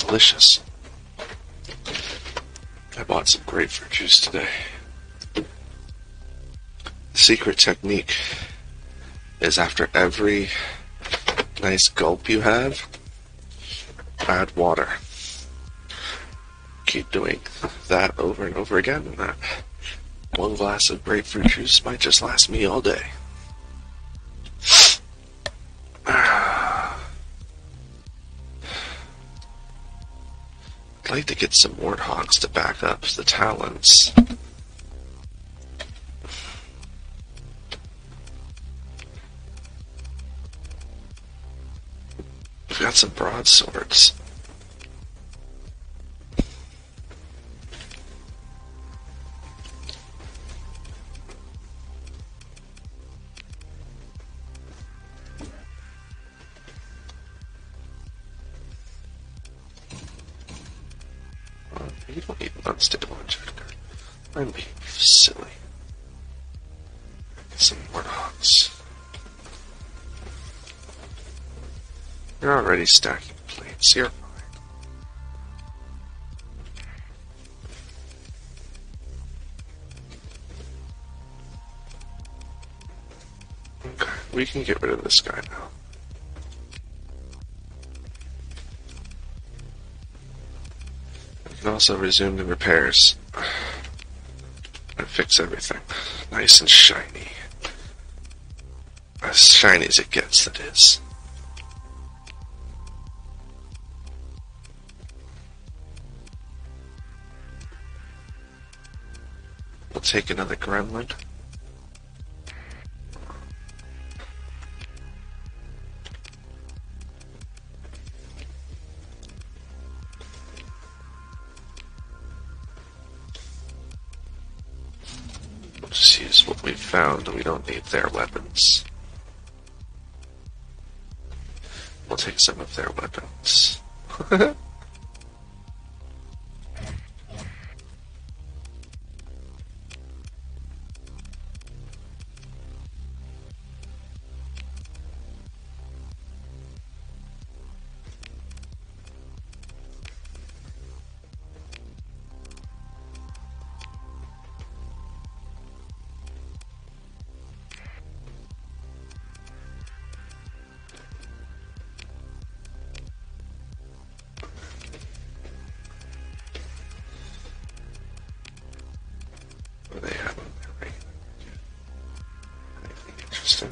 delicious. I bought some grapefruit juice today. The secret technique is after every nice gulp you have, add water. Keep doing that over and over again, and that one glass of grapefruit juice might just last me all day. I'd like to get some warthogs to back up the talons. We've got some broadswords. You don't need an unstable injector. I'm being silly. Get some warthogs. You're already stacking plates. You're fine. Okay, we can get rid of this guy now. We can also resume the repairs and fix everything. Nice and shiny. As shiny as it gets, that is. We'll take another gremlin. We'll just use what we've found. We don't need their weapons. We'll take some of their weapons. What do they have on there right now? Anything interesting?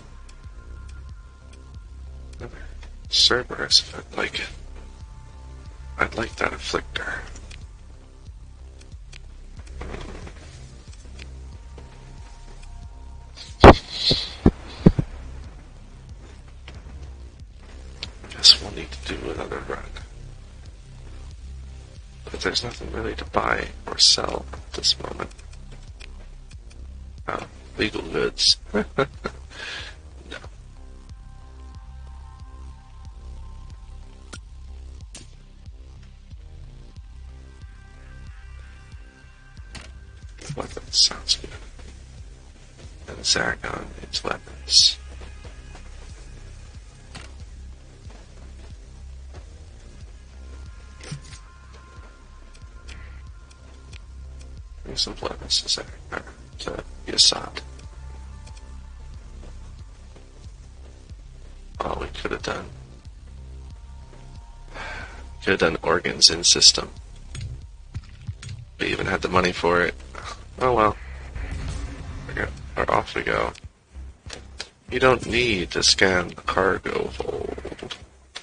Another Cerberus, if I'd like it. I'd like that afflictor. Guess we'll need to do another run. But there's nothing really to buy or sell at this moment. Oh, legal goods. No. Weapons sounds good. And Zaragon needs weapons. Bring some weapons to Zaragon. To Yasad. Oh, we could have done. Could have done organs in system. We even had the money for it. Oh well. Okay, or off we go. You don't need to scan the cargo hold.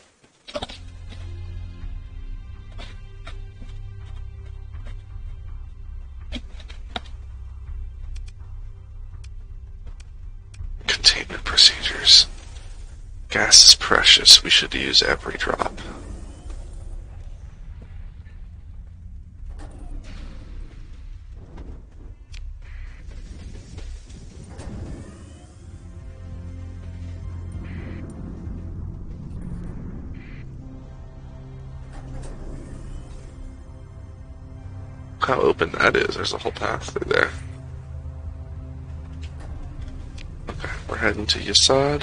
Containment procedures. Gas is precious. We should use every drop. How open that is. There's a whole path through there. Okay, we're heading to Yasad.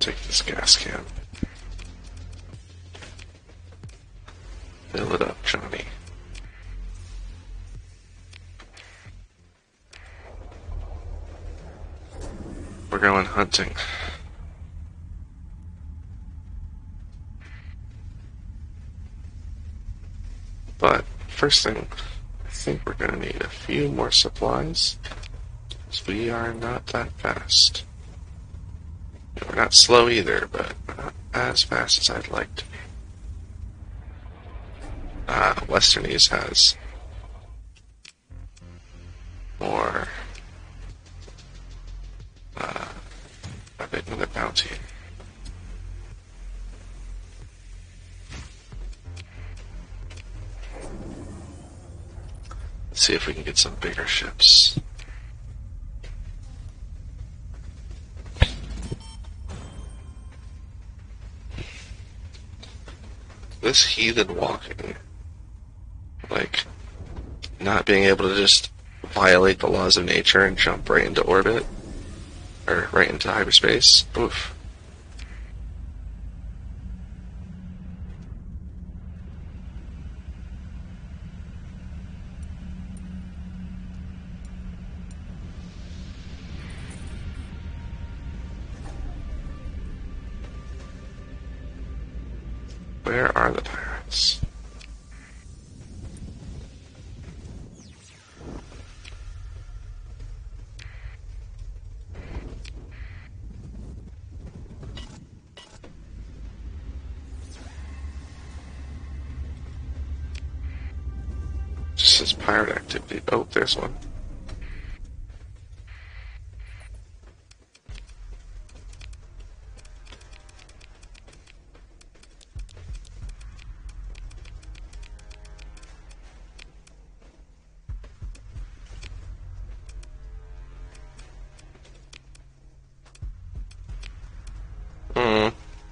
take this gas can. Fill it up, Johnny. We're going hunting. But first thing, I think we're going to need a few more supplies, because we are not that fast. We're not slow either, but we're not as fast as I'd like to be. Uh, Westernese has more uh, a bit of a bounty. Let's see if we can get some bigger ships. This heathen walking, like not being able to just violate the laws of nature and jump right into orbit, or right into hyperspace, oof. Where are the pirates? Just says pirate activity. Oh, there's one. Hmm.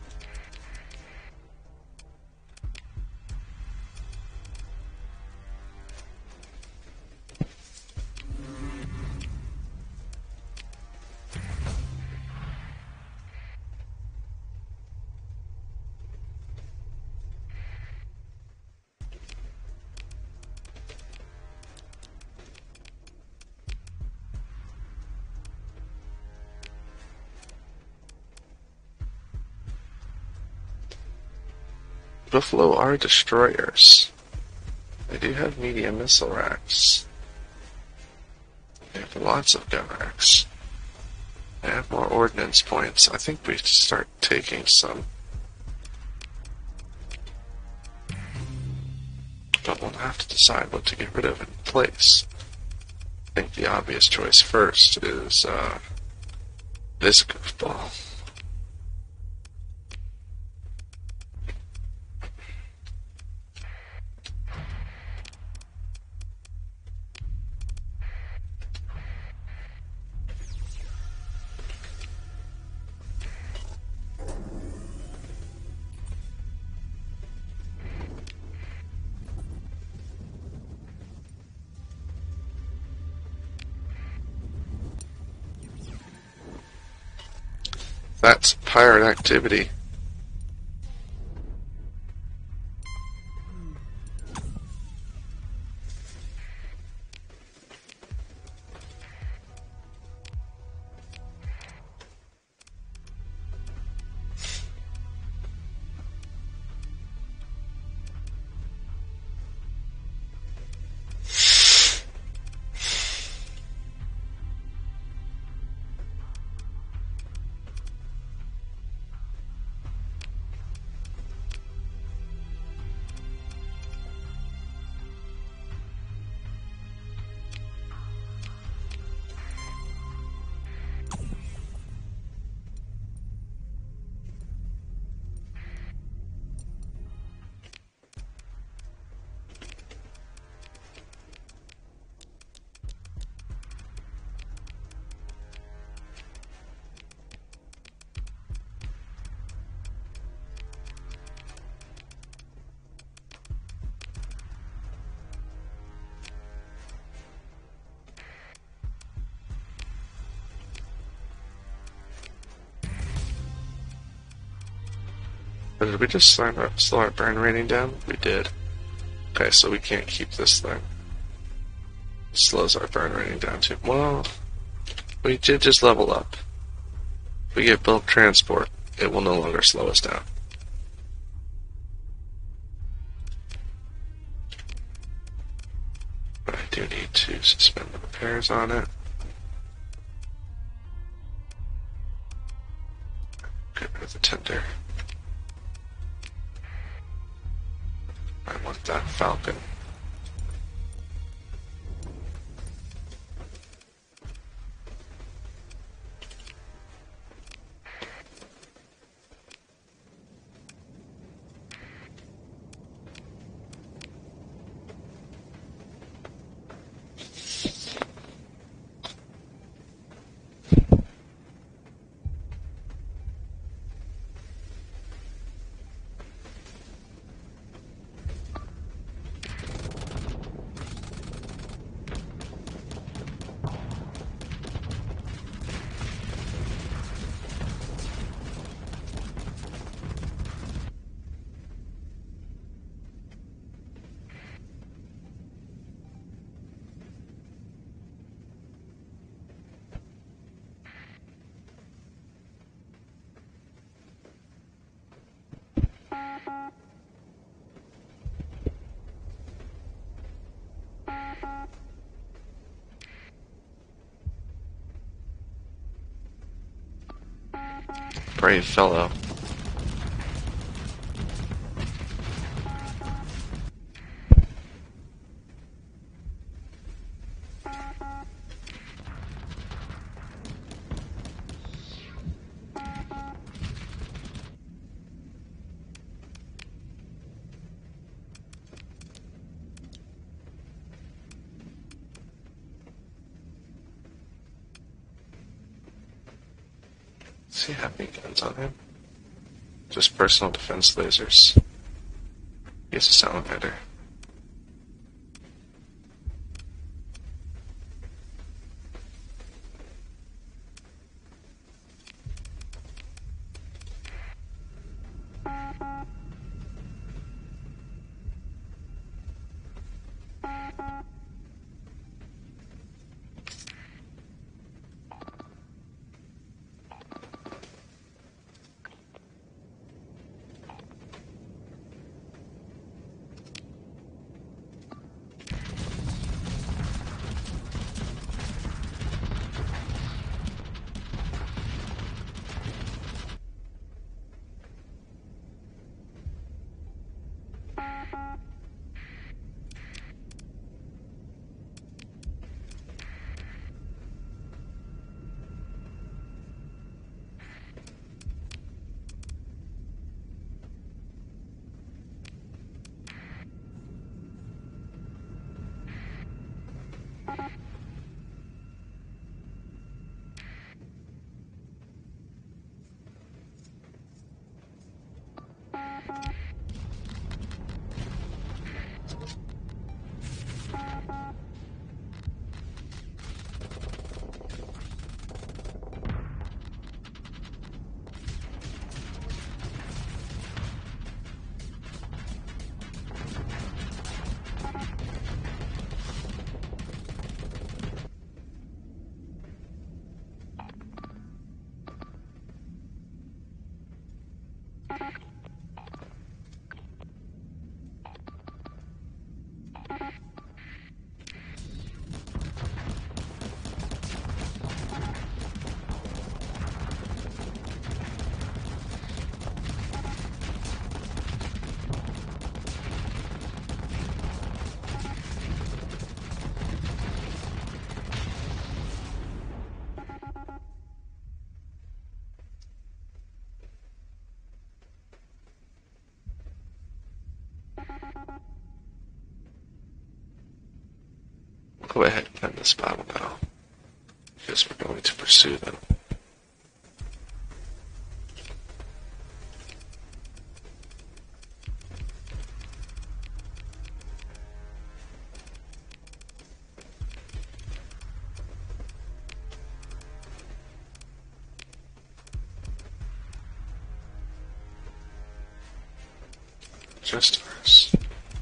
Buffalo are destroyers. They do have medium missile racks. They have lots of gun racks. They have more ordnance points. I think we should start taking some. But we'll have to decide what to get rid of in place. I think the obvious choice first is uh, this goofball. That's pirate activity. But did we just slow our, slow our burn rating down? We did. Okay, so we can't keep this thing. It slows our burn rating down too. Well, we did just level up. If we get bulk transport, it will no longer slow us down. But I do need to suspend the repairs on it. Get rid of the tender. I want that falcon. Brave fellow. Does he have any guns on him? Just personal defense lasers. He has a salamander. Go ahead and end this battle now, because we're going to pursue them. just first.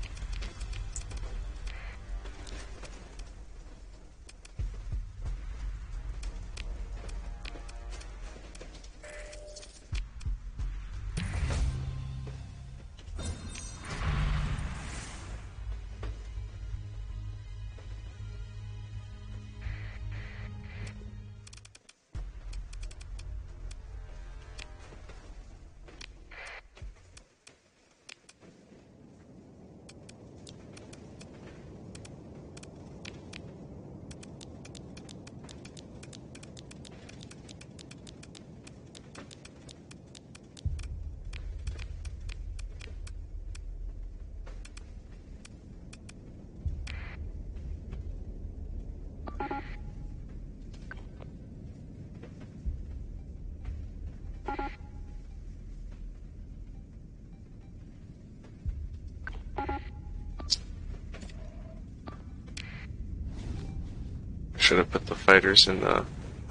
Should have put the fighters in the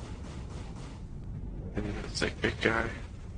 in the like big guy.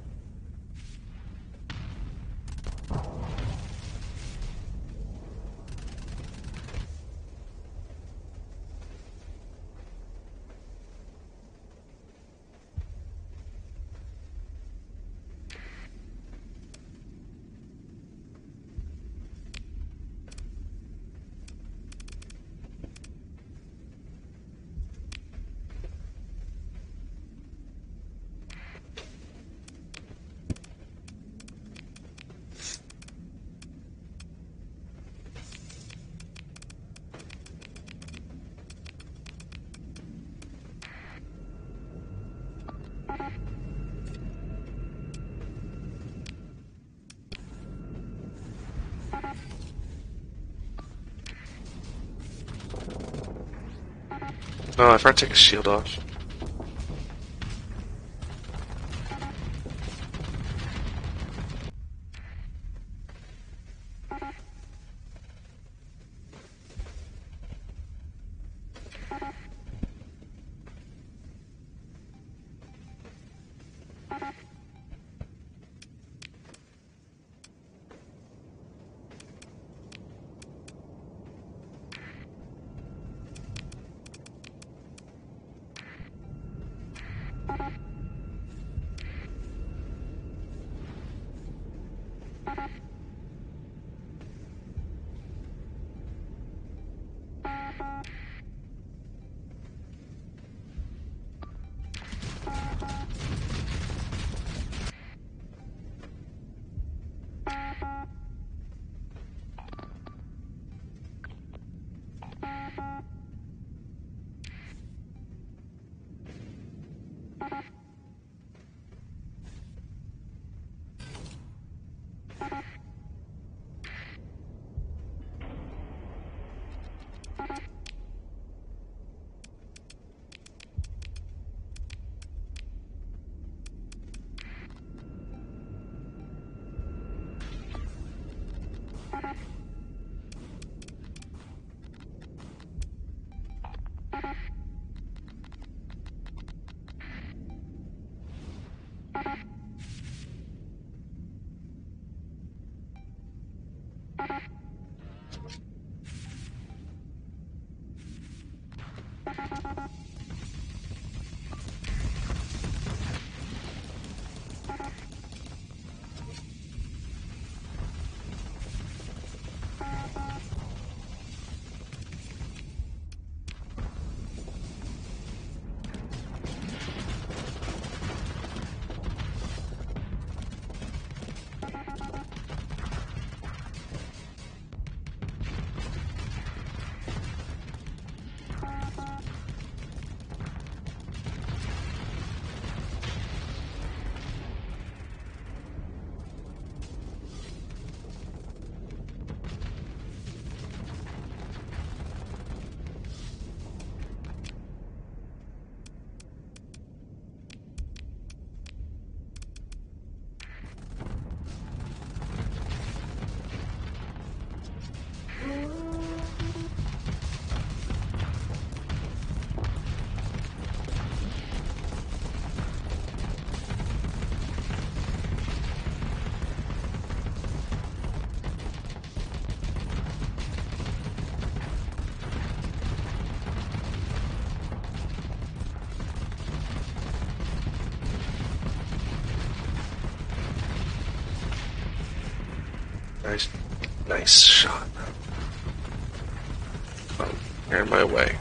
Oh, I forgot to take a shield off. Nice, nice shot. Oh, you're in my way.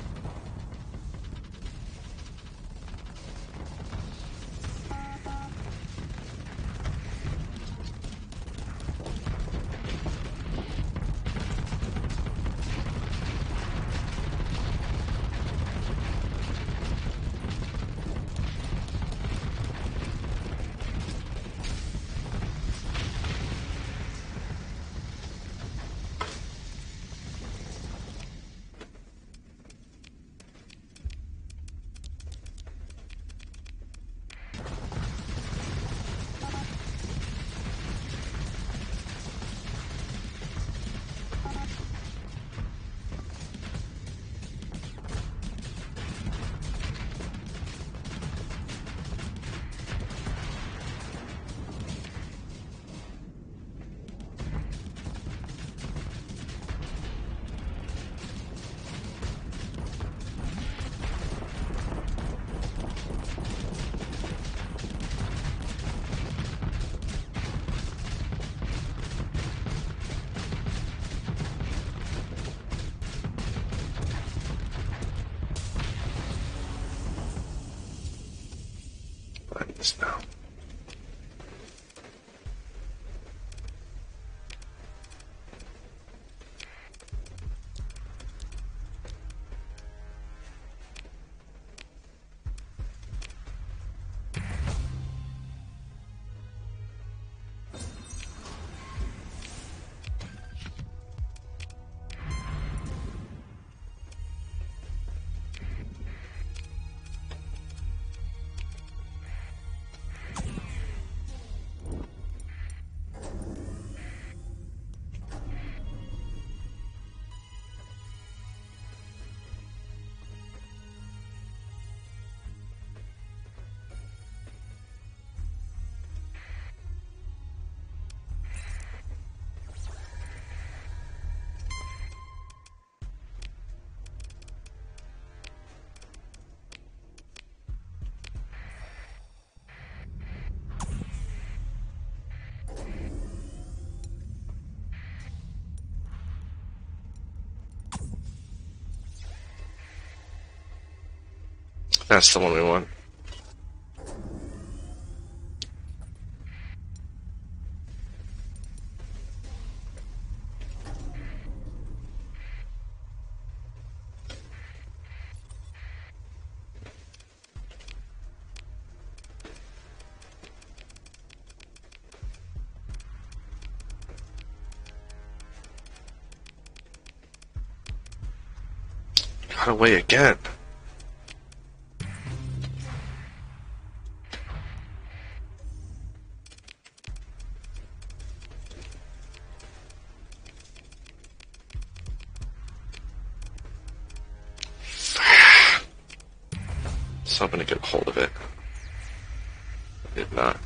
Find this now. That's the one we want. Got away again. I was hoping to get a hold of it. I did not.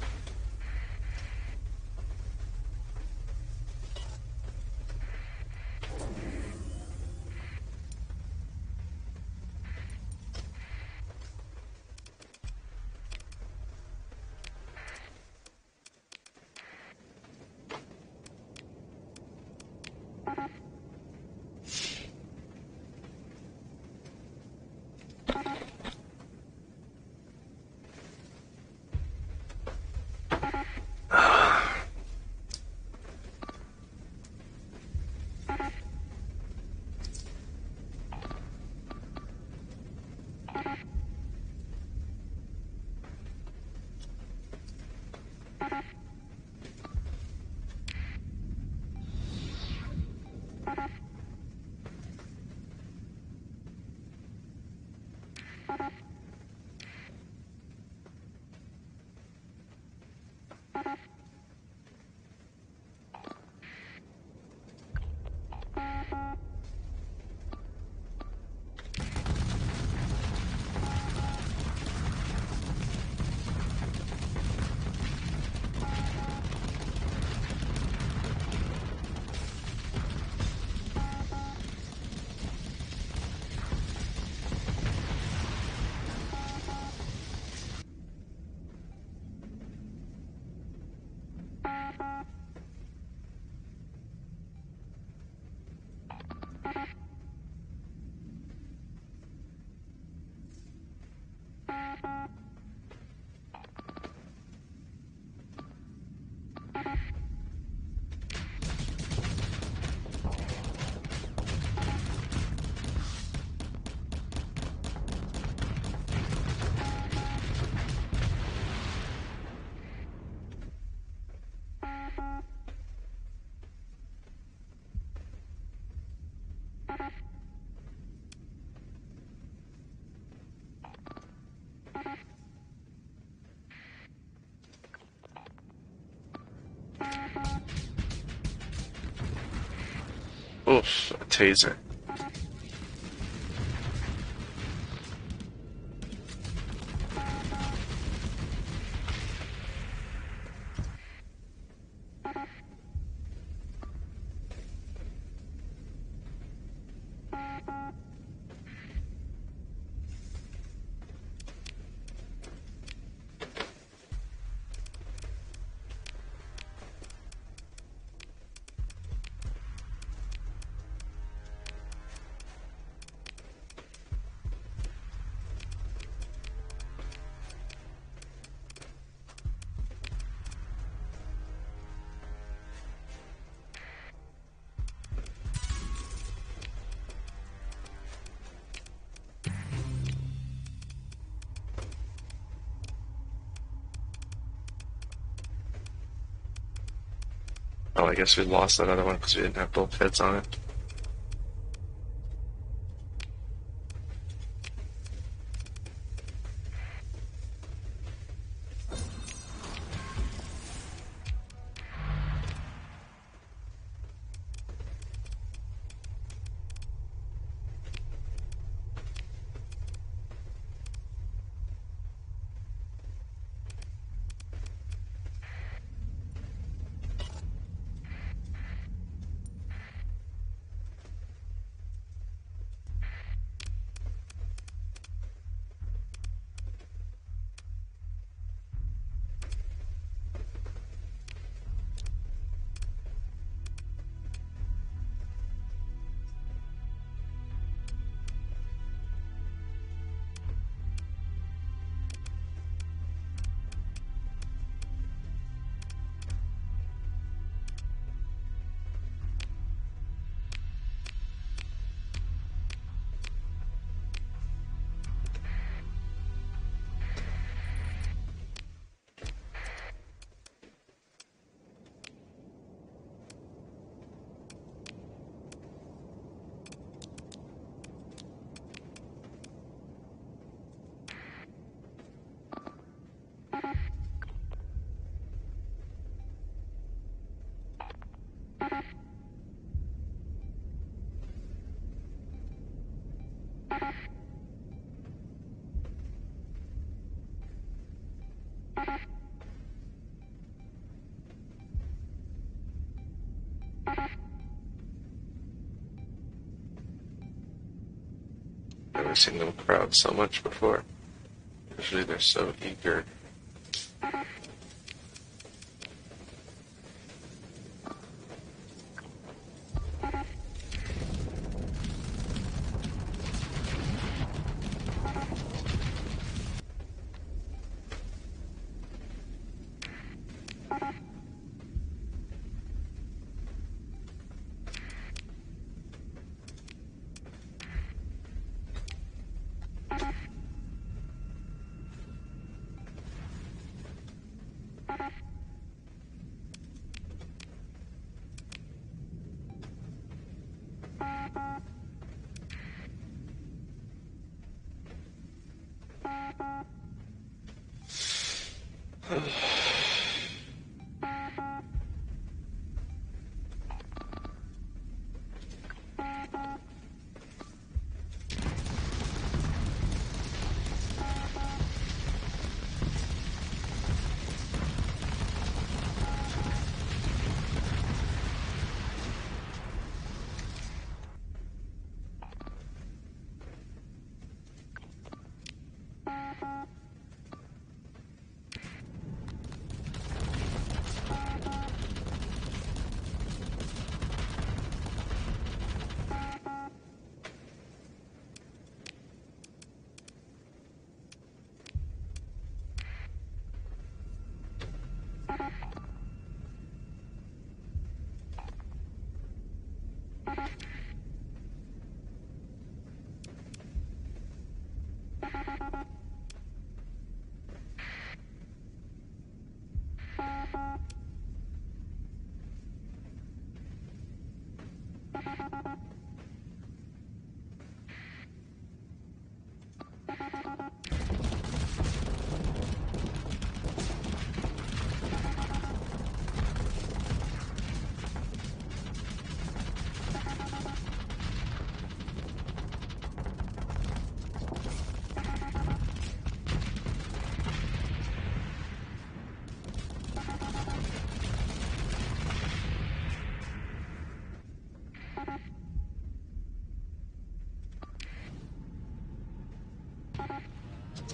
Oof, a taser. Oh, I guess we lost that other one because we didn't have both heads on it. Never seen them crowd so much before. Usually they're so eager.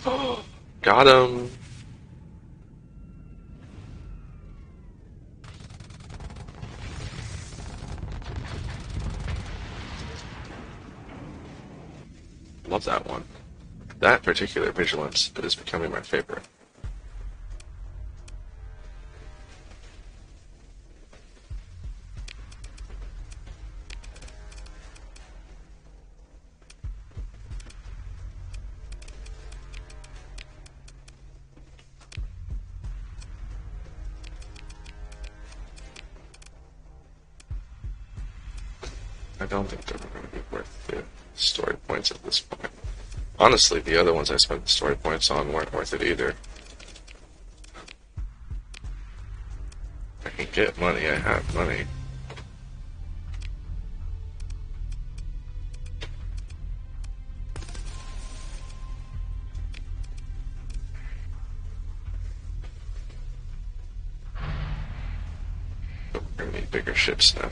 Got him. Love that one. That particular vigilance is becoming my favorite. I don't think they're going to be worth the story points at this point. Honestly, the other ones I spent the story points on weren't worth it either. I can get money, I have money. But we're going to need bigger ships now.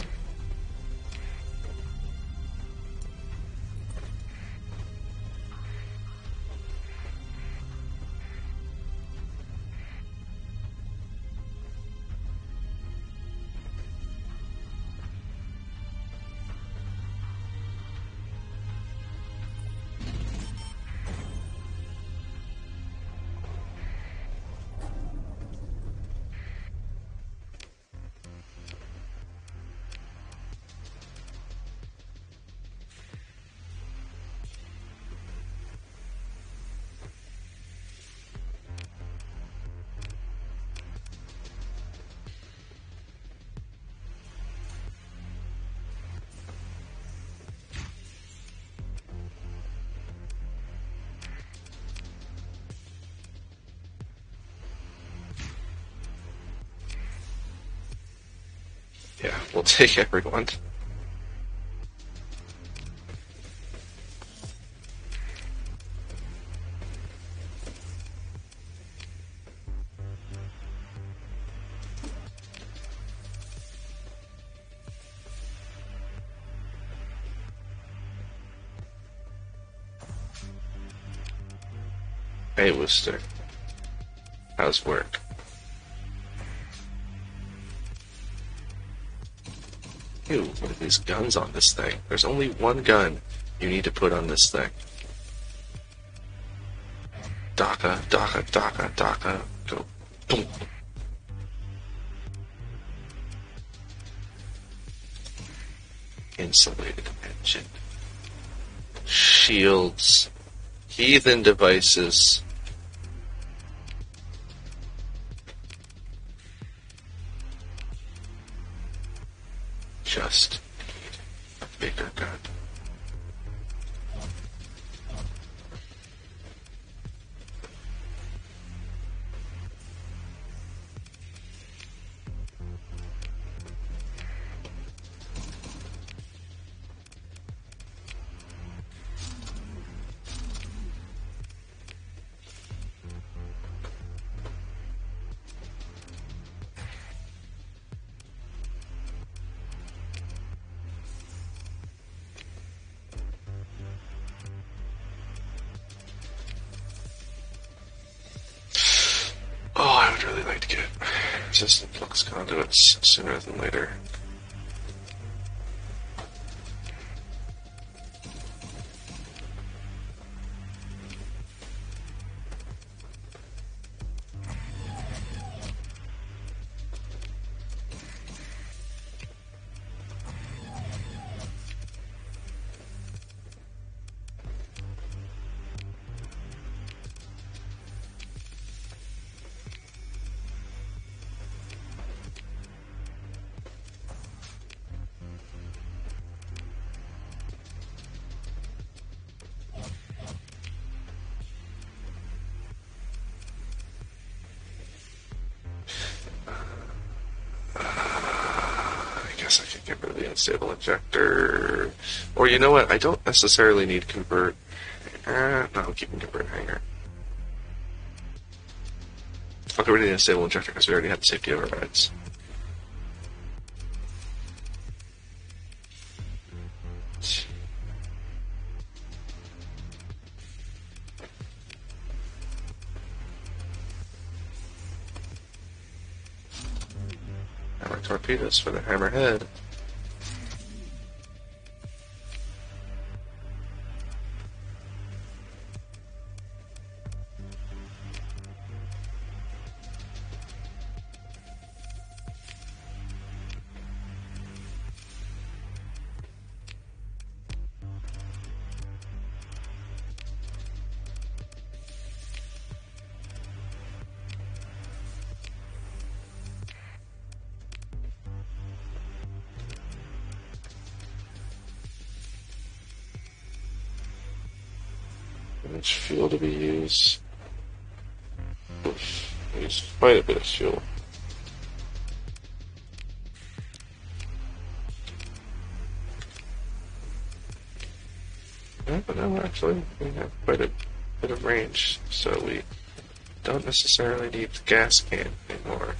Yeah, we'll take everyone. Hey, Wooster. How's work? Ew, what are these guns on this thing? There's only one gun you need to put on this thing. Daka, Daka, Daka, Daka. Go. Boom. Insulated engine. Shields. Heathen devices. Just need a bigger gun. Really like to get resistant flux conduits sooner than later. Get rid of the unstable injector. Or you know what? I don't necessarily need convert. Uh, no, I'm keeping convert hanger. I'll get rid of the unstable injector because we already had the safety overrides. Hammer torpedoes for the hammerhead. Much fuel to be used. Oof, use quite a bit of fuel. Yeah, but no, actually, we have quite a bit of range, so we don't necessarily need the gas can anymore.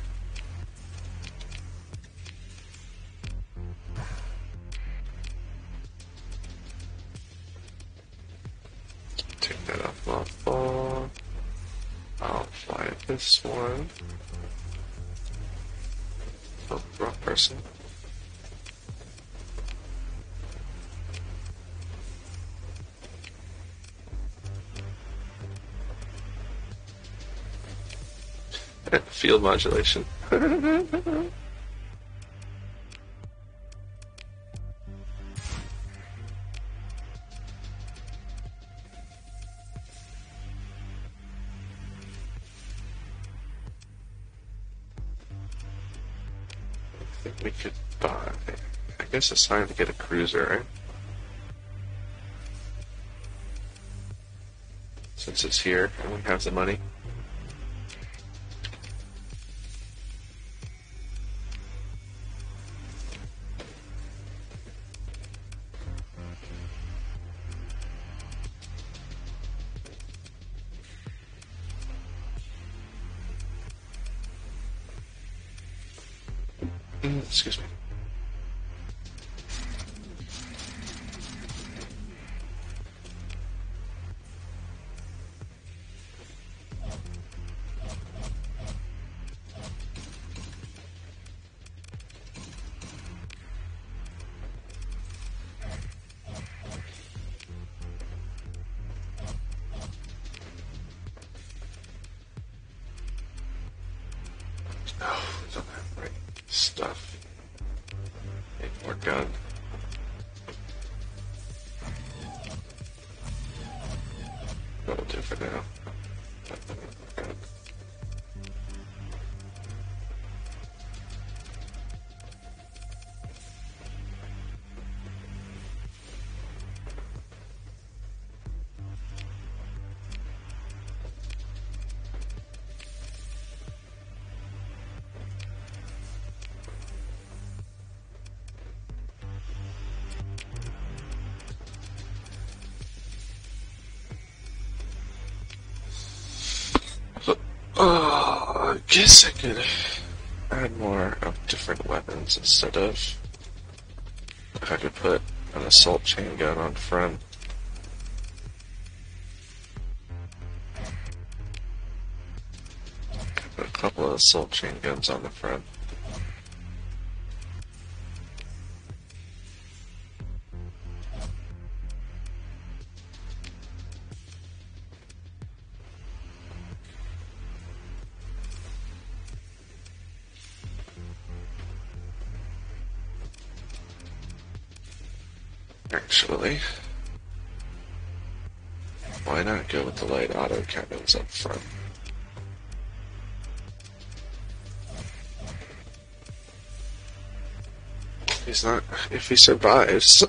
Take that off mothball. I'll fly this one. Oh, wrong person. Field modulation. I think we could buy. I guess it's time to get a cruiser, right? Since it's here and we have the money. Mm, excuse me. Oh, we don't have the right stuff. Need more gun. That'll do for now. Gun. Oh, I guess I could add more of different weapons instead of if I could put an assault chain gun on front. Put a couple of assault chain guns on the front. Actually, why not go with the light auto cannons up front? He's not. If he survives,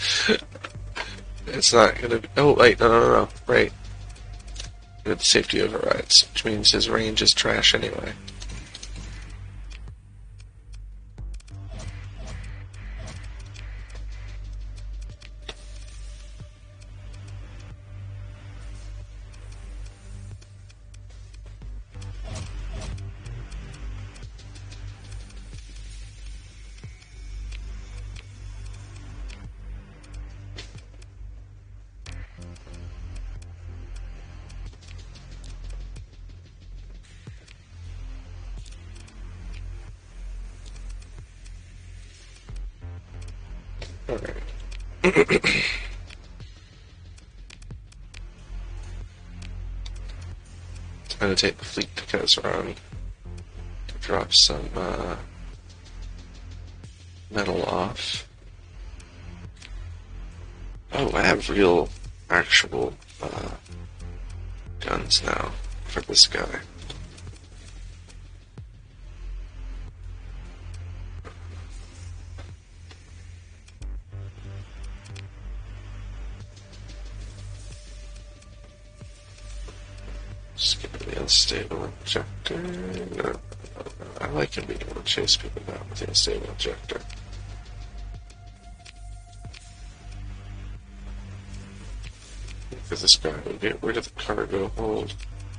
it's not gonna be. Oh wait, no, no, no, no. Right. The safety overrides, which means his range is trash anyway. Alright. Time to take the fleet to Kazran to drop some uh, metal off. Oh, I have real, actual uh, guns now for this guy. Just give me the unstable injector. No, no, no, I like him being able to chase people down with the unstable injector. Because this guy will get rid of the cargo hold.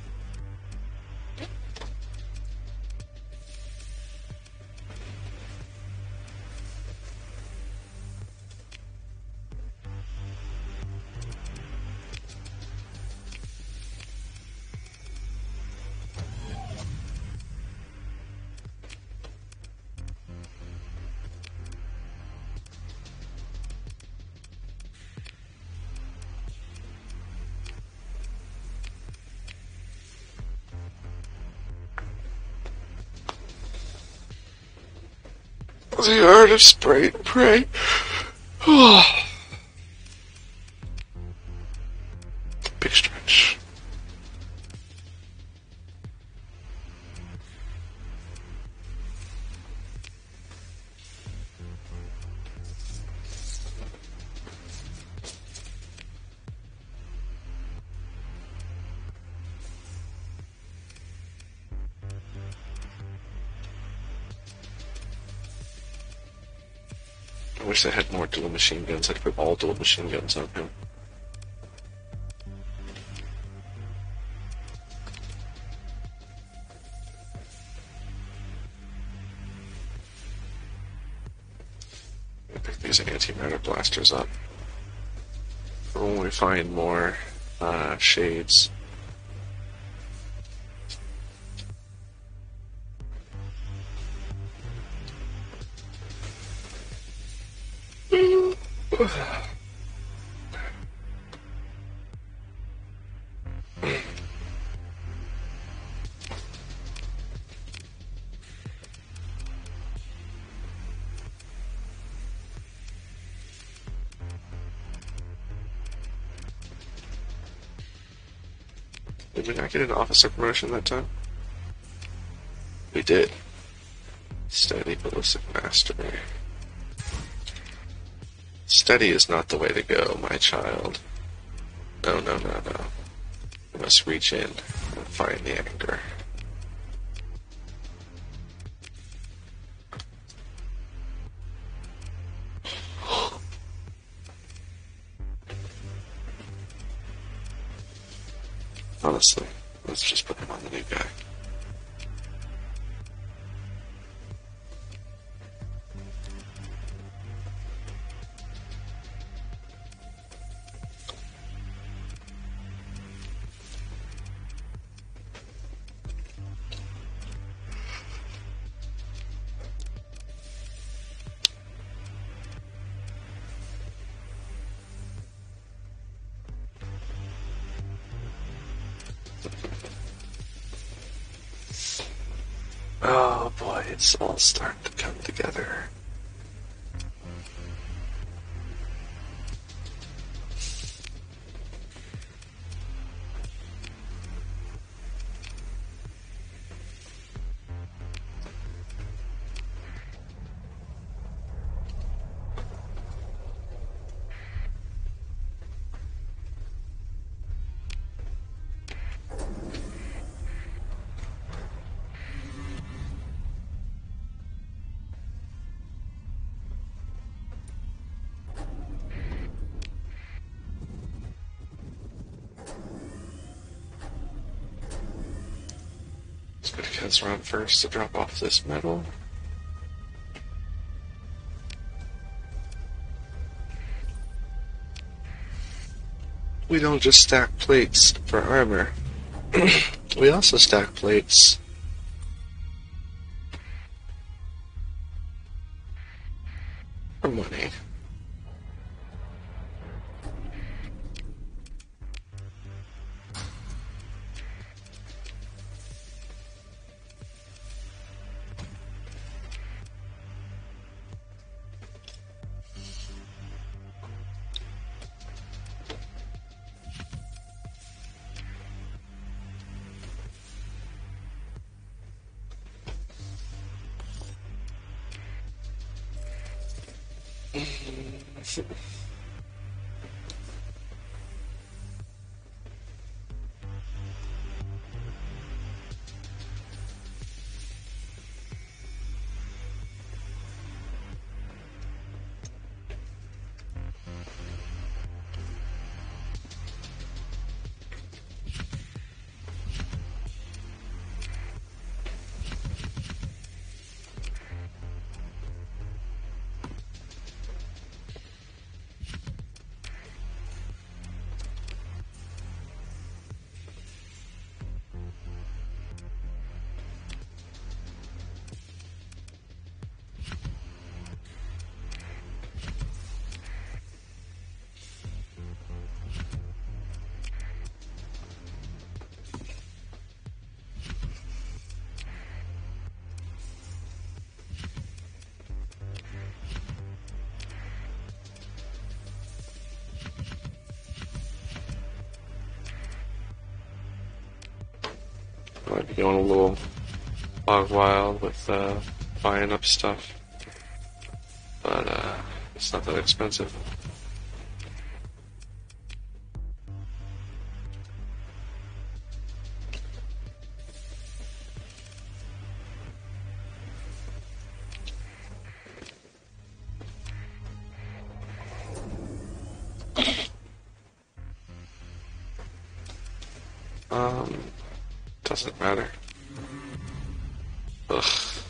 The art of spray and pray. Big stretch. I wish I had more dual machine guns. I'd put all dual machine guns on him. I'm gonna pick these antimatter blasters up for when we find more uh, shades. Did we not get an officer promotion that time? We did. Steady ballistic mastery. Steady is not the way to go, my child. No, no, no, no. You must reach in and find the anger. Honestly, let's just put him on the new guy. Oh boy, it's all starting to come together. Let's go to Kazran first to drop off this metal. We don't just stack plates for armor. We also stack plates for money. Might be going a little hog wild with uh, buying up stuff, but uh, it's not that expensive. Um, doesn't matter. Ugh.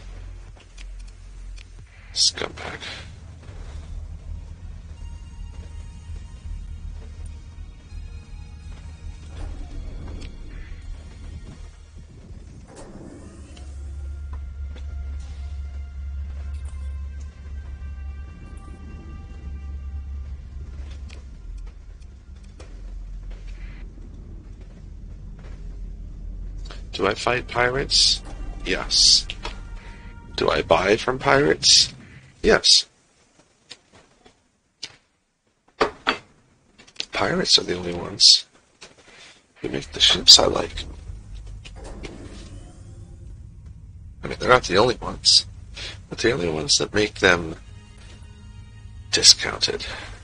Scumbag. Do I fight pirates? Yes. Do I buy from pirates? Yes. Pirates are the only ones who make the ships I like. I mean, they're not the only ones, but they're the only ones that make them discounted.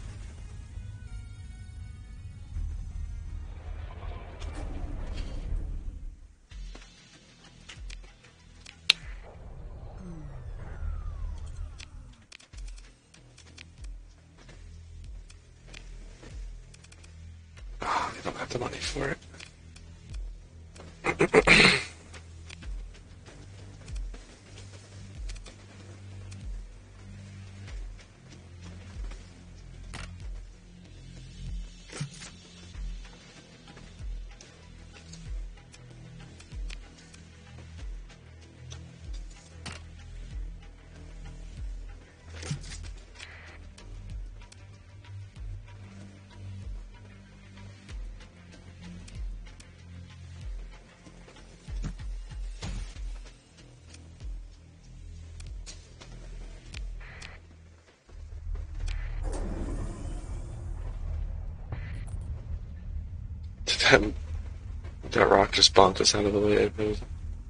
Oh, they don't have the money for it. That, that rock just bonked us out of the way. It was,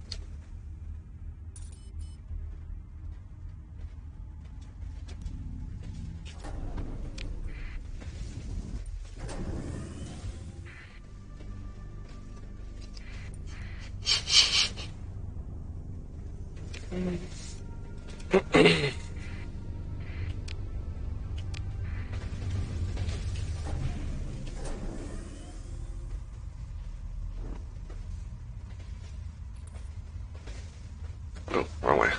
oh, wrong way.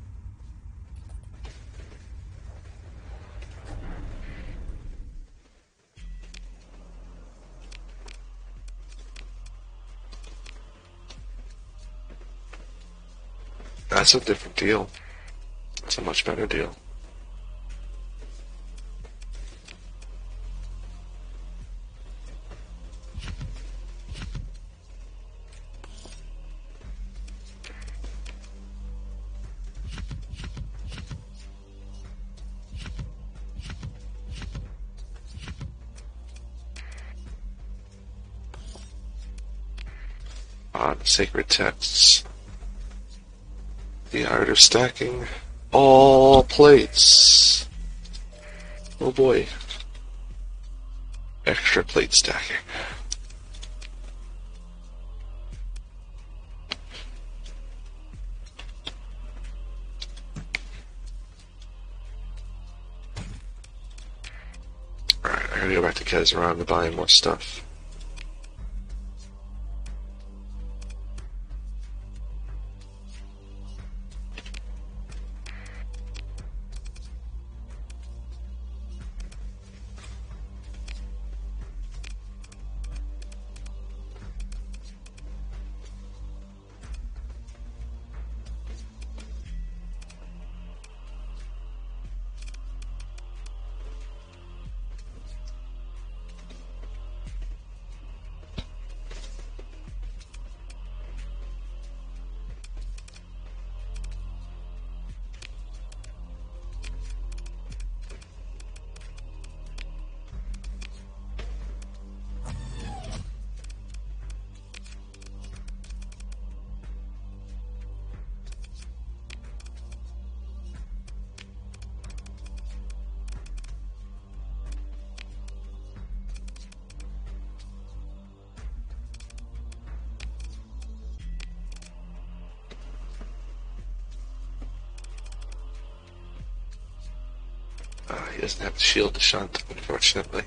That's a different deal. It's a much better deal. On sacred texts. The art of stacking all plates. Oh boy. Extra plate stacking. Alright, I gotta go back to Kezeran to buy more stuff. Uh, he doesn't have the shield to shunt, unfortunately.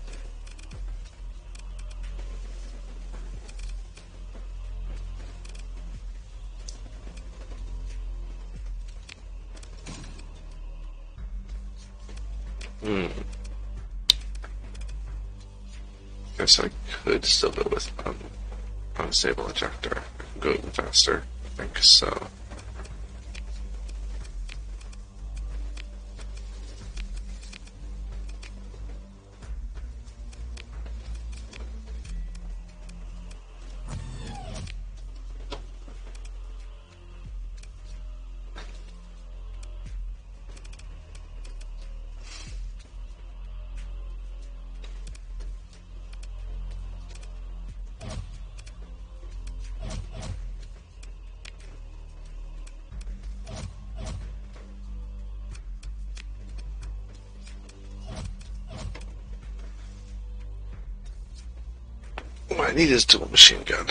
Hmm. Guess I could still go with um, unstable ejector. I can go even faster. I think so. What I need is dual machine gun.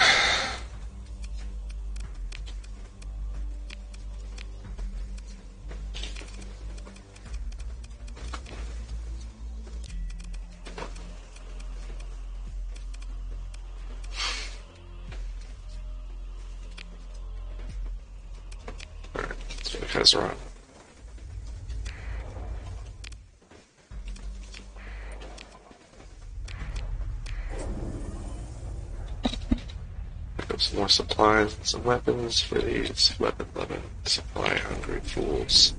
Alright, let's make Kezeran. Some more supplies and some weapons for these weapon-loving, supply-hungry fools.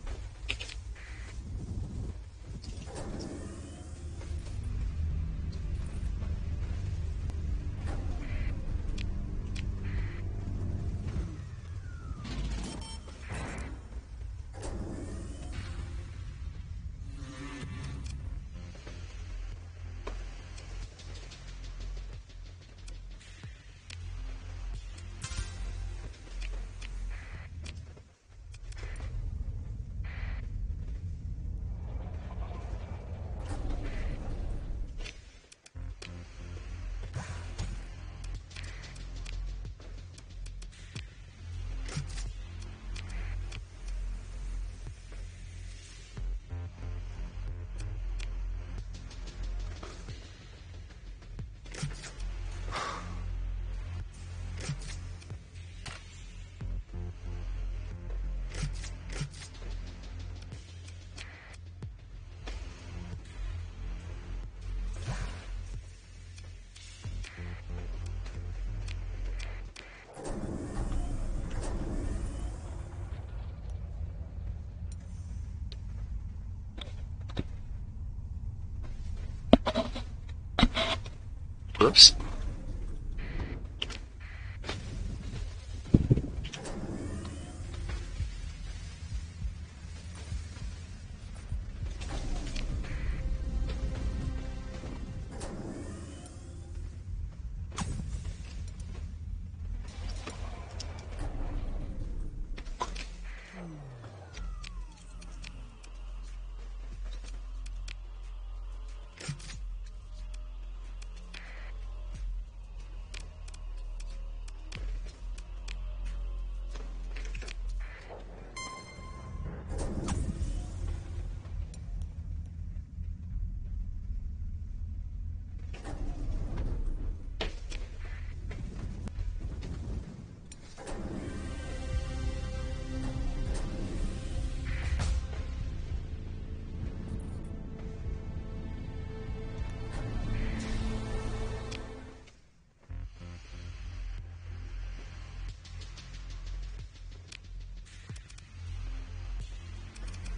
Whoops.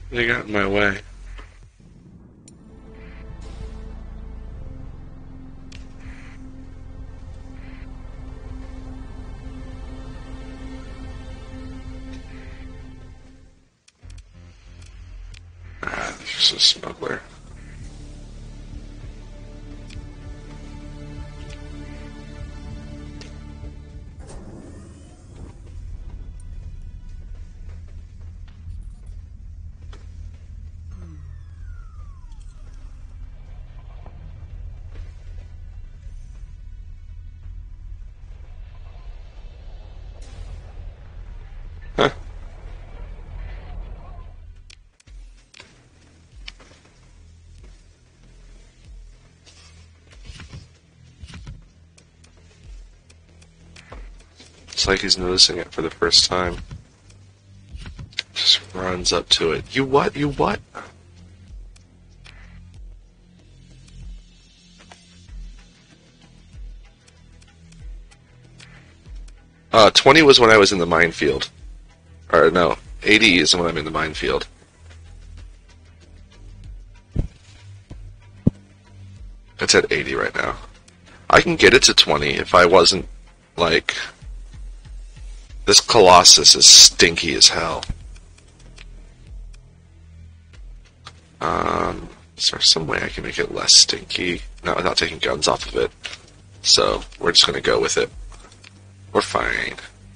They got in my way. Ah, there's a smuggler. Huh. It's like he's noticing it for the first time. Just runs up to it. You what? You what? Uh, twenty was when I was in the minefield. Or no, eighty is when I'm in the minefield. It's at eighty right now. I can get it to twenty if I wasn't, like... This Colossus is stinky as hell. Um, is there some way I can make it less stinky? Not without taking guns off of it. So, we're just gonna go with it. We're fine.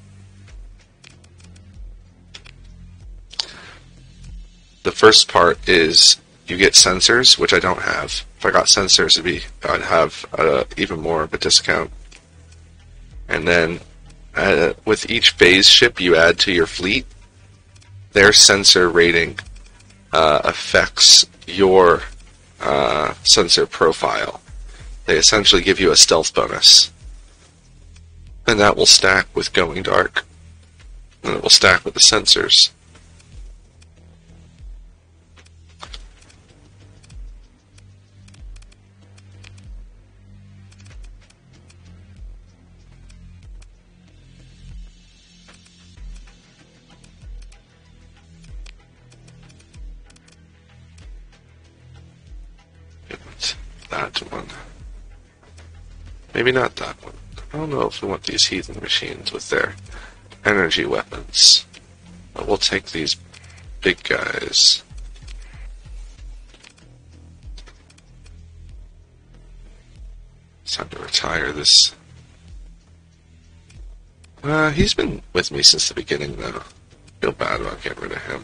The first part is you get sensors, which I don't have. If I got sensors, it'd be I'd have uh, even more of a discount. And then uh, with each phase ship you add to your fleet, their sensor rating uh, affects your uh, sensor profile. They essentially give you a stealth bonus. And that will stack with going dark. And it will stack with the sensors. That one. Maybe not that one. I don't know if we want these heathen machines with their energy weapons. But we'll take these big guys. It's time to retire this. Uh, he's been with me since the beginning, though. I feel bad about getting rid of him.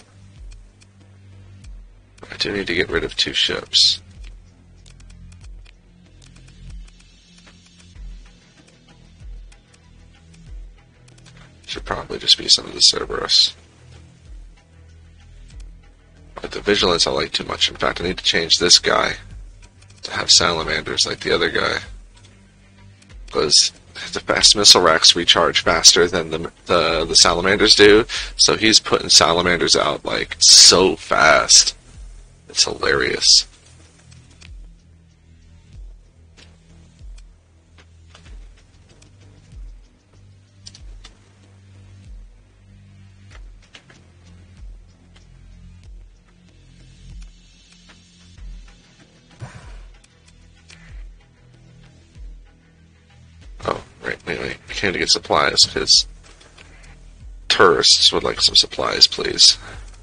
I do need to get rid of two ships. Should probably just be some of the Cerberus. But the Vigilance I like too much. In fact, I need to change this guy to have salamanders like the other guy. Because the fast missile racks recharge faster than the, the, the salamanders do, so he's putting salamanders out like so fast. It's hilarious. Oh, right, wait, wait. I came to get supplies, because tourists would like some supplies, please.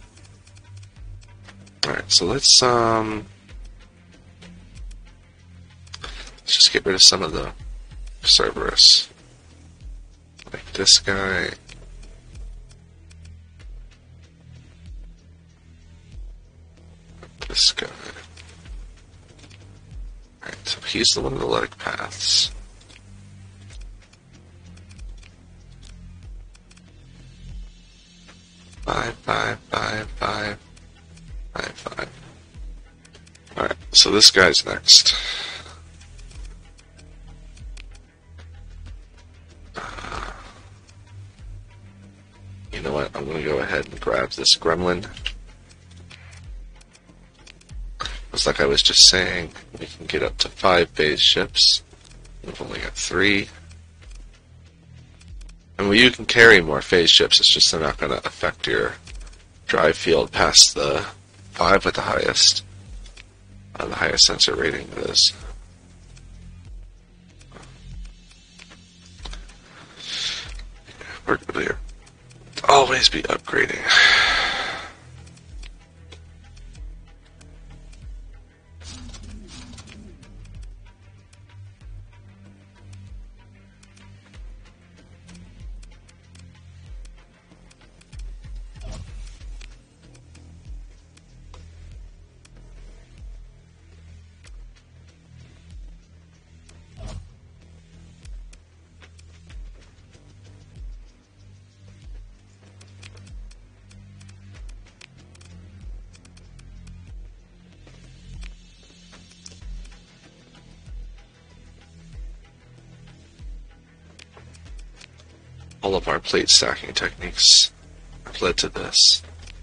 Alright, so let's, um... let's just get rid of some of the Cerberus. Like this guy. This guy. Alright, so he's the one of the lytic paths. Five, five, five, five, five, five. Alright, so this guy's next. Uh, you know what? I'm going to go ahead and grab this gremlin. It's like I was just saying, we can get up to five phase ships. We've only got three. And well, you can carry more phase ships, it's just they're not going to affect your drive field past the five with the highest, uh, the highest sensor rating of this. We're clear. Always be upgrading. All of our plate stacking techniques have led to this.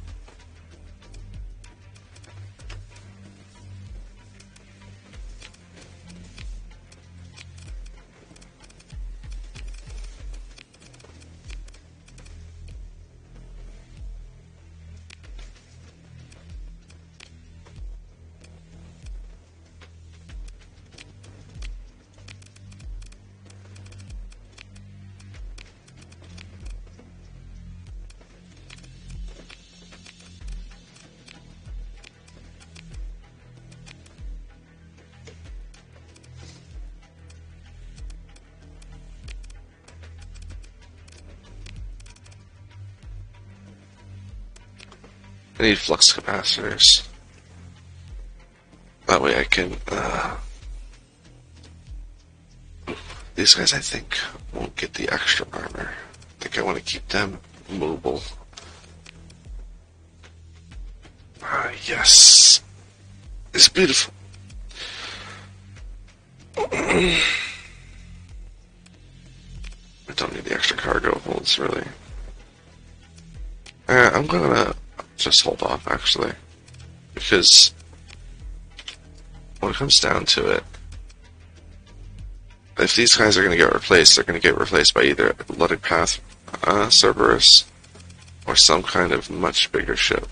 I need flux capacitors. That way I can, uh, these guys I think won't get the extra armor. I think I want to keep them mobile. Ah, yes. It's beautiful. I don't need the extra cargo holds, really. Uh, I'm gonna just hold off, actually, because when it comes down to it, if these guys are going to get replaced, they're going to get replaced by either Luddic Path uh, Cerberus or some kind of much bigger ship.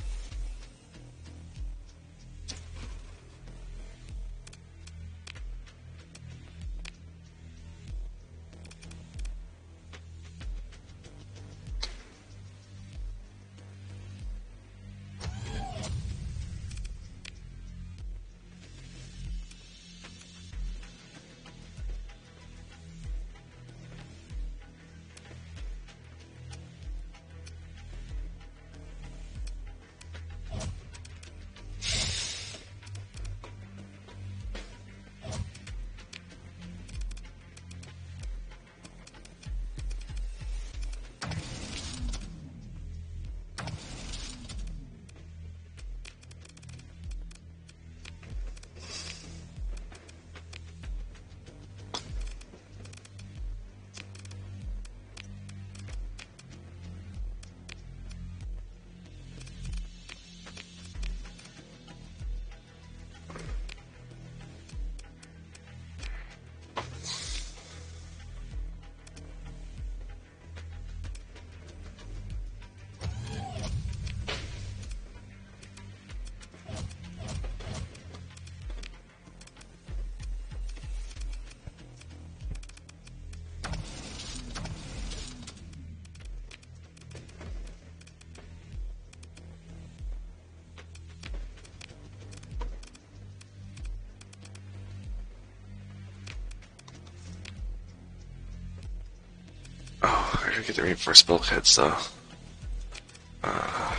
Oh, I gotta get the reinforced bulkheads though. Uh,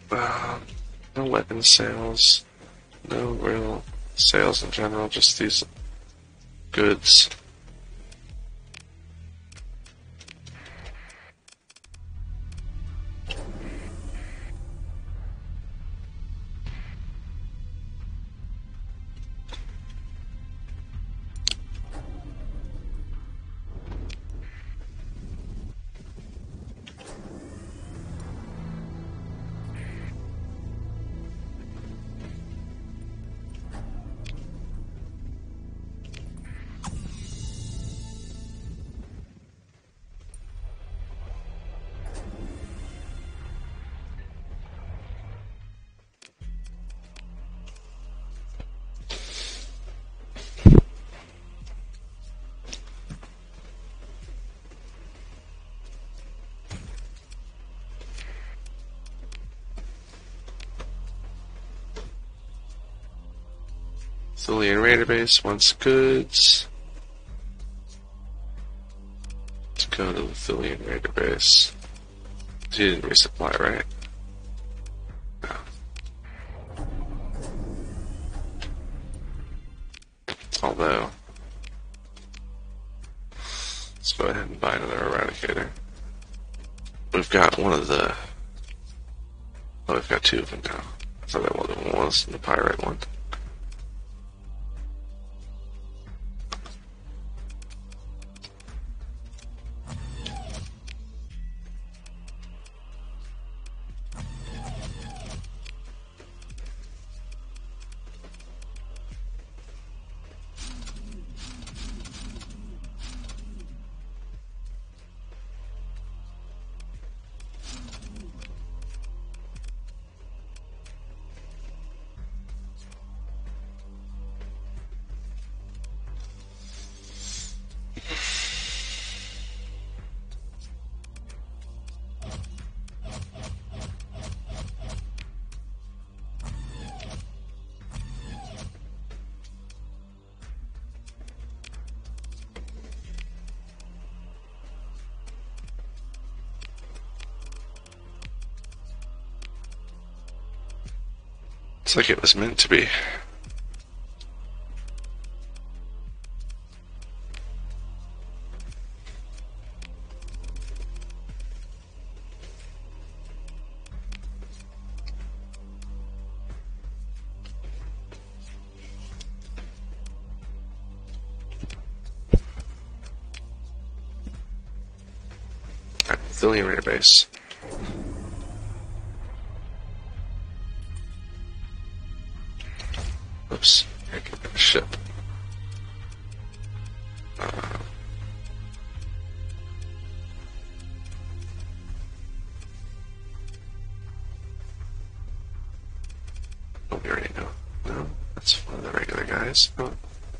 Um, no weapon sales, no real sales in general, just these goods. Thullian Raider Base wants goods. Let's go to the Thullian Raider Base. He didn't resupply, right? No. Although, let's go ahead and buy another Eradicator. We've got one of the... Oh, we've got two of them now. I thought that one of them was the Pyrite one. It's like it was meant to be. Alright, Thullian Raider Base. Oops, I can get a ship. Uh, oh, we already know. No, that's one of the regular guys. Oh.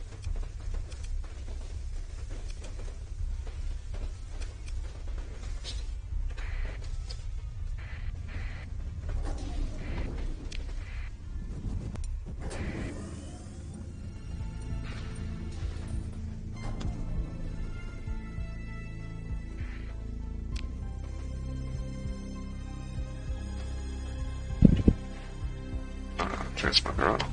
Transponder on.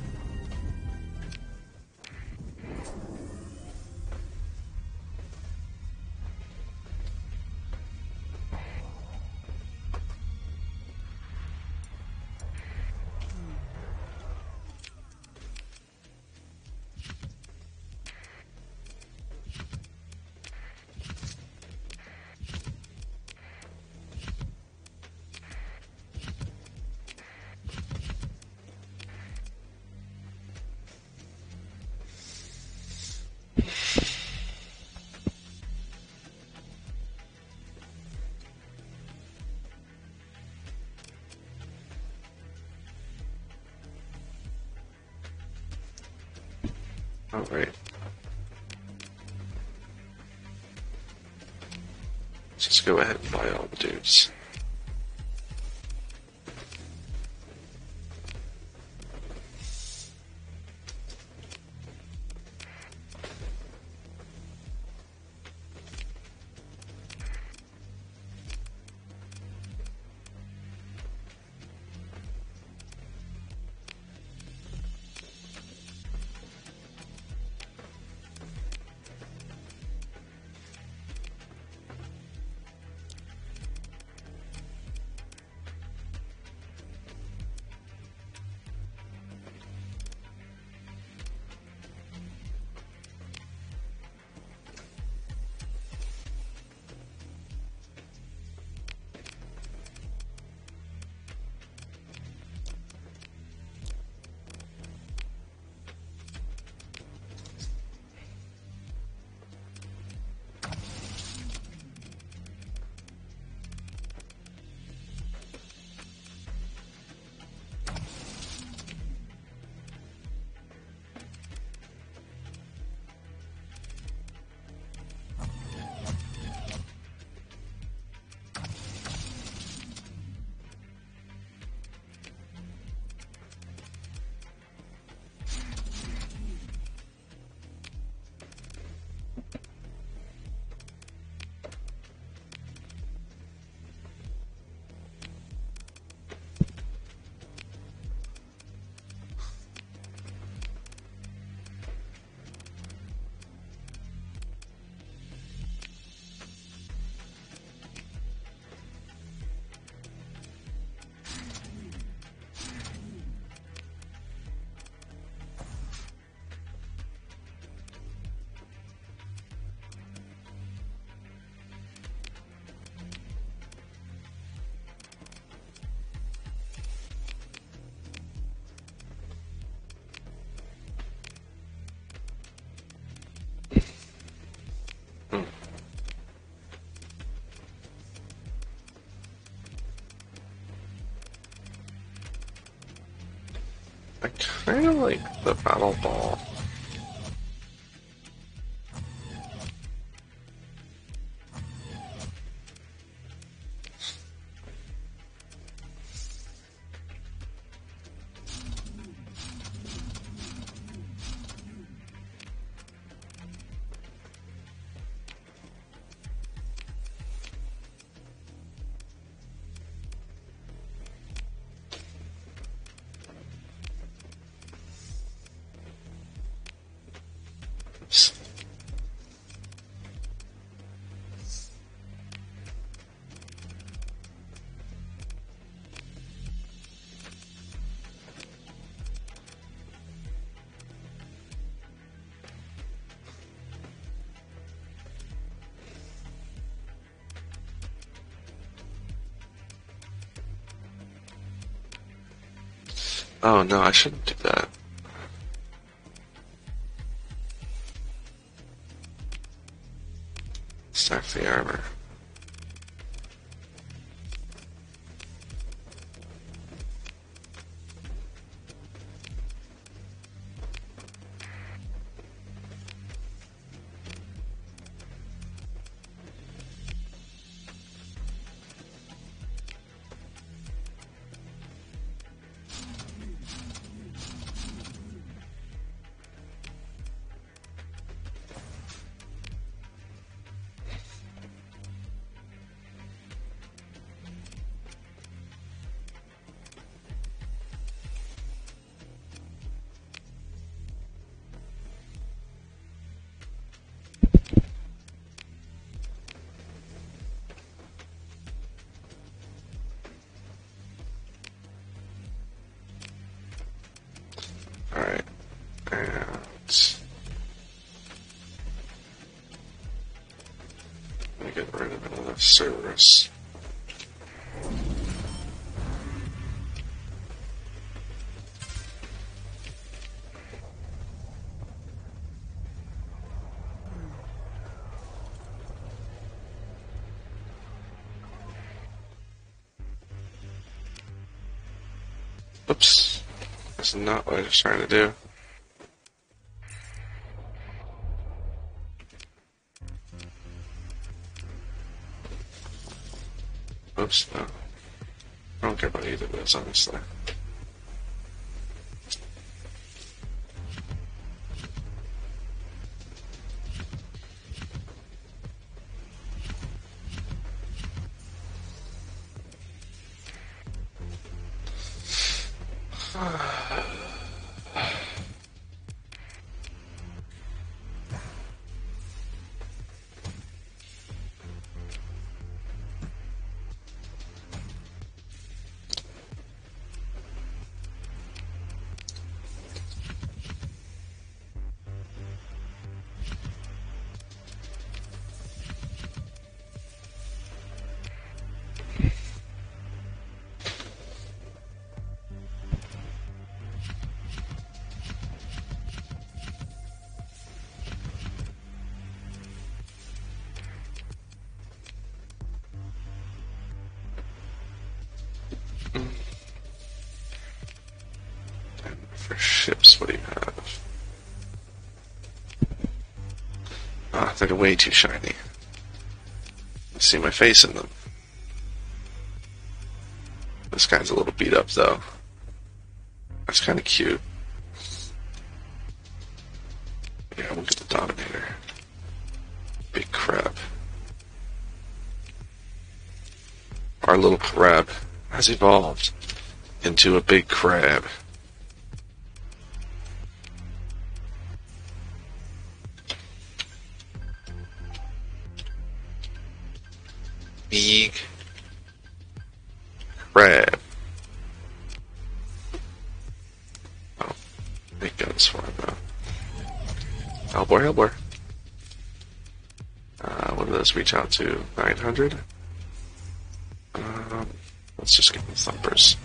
Oh, right. Let's just go ahead and buy all the dudes. I kind of like the battle ball. Oh no, I shouldn't do that. Stack the armor. Alright, and let me get rid of another Cerberus. Oops, that's not what I was trying to do. Oops, no. I don't care about either of those, honestly. For ships, what do you have? Ah, they're way too shiny. I see my face in them. This guy's a little beat up, though. That's kind of cute. Yeah, we'll get the Dominator. Big crab. Our little crab has evolved into a big crab. Big crab. Oh, big guns for him though. Halbor, Halbor. Uh, what do those reach out to? nine hundred? Um, let's just get the thumpers.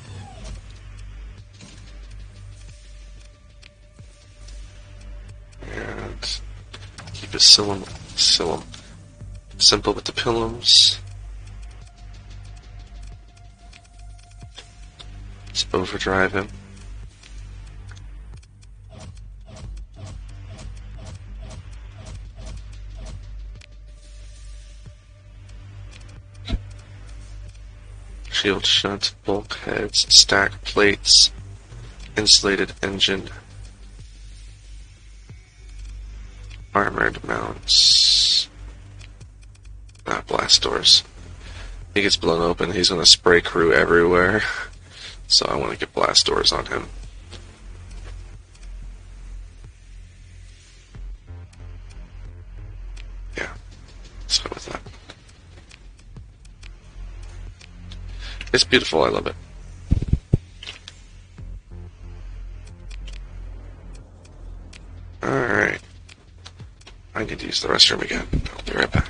And keep it silum, silum. Simple with the pilums. Let's overdrive him. shield shunt, bulkheads, stack plates, insulated engine, armored mounts, ah, blast doors. He gets blown open, he's gonna spray crew everywhere, so I want to get blast doors on him. Yeah, let's go with that. It's beautiful, I love it. Alright. I need to use the restroom again. I'll be right back.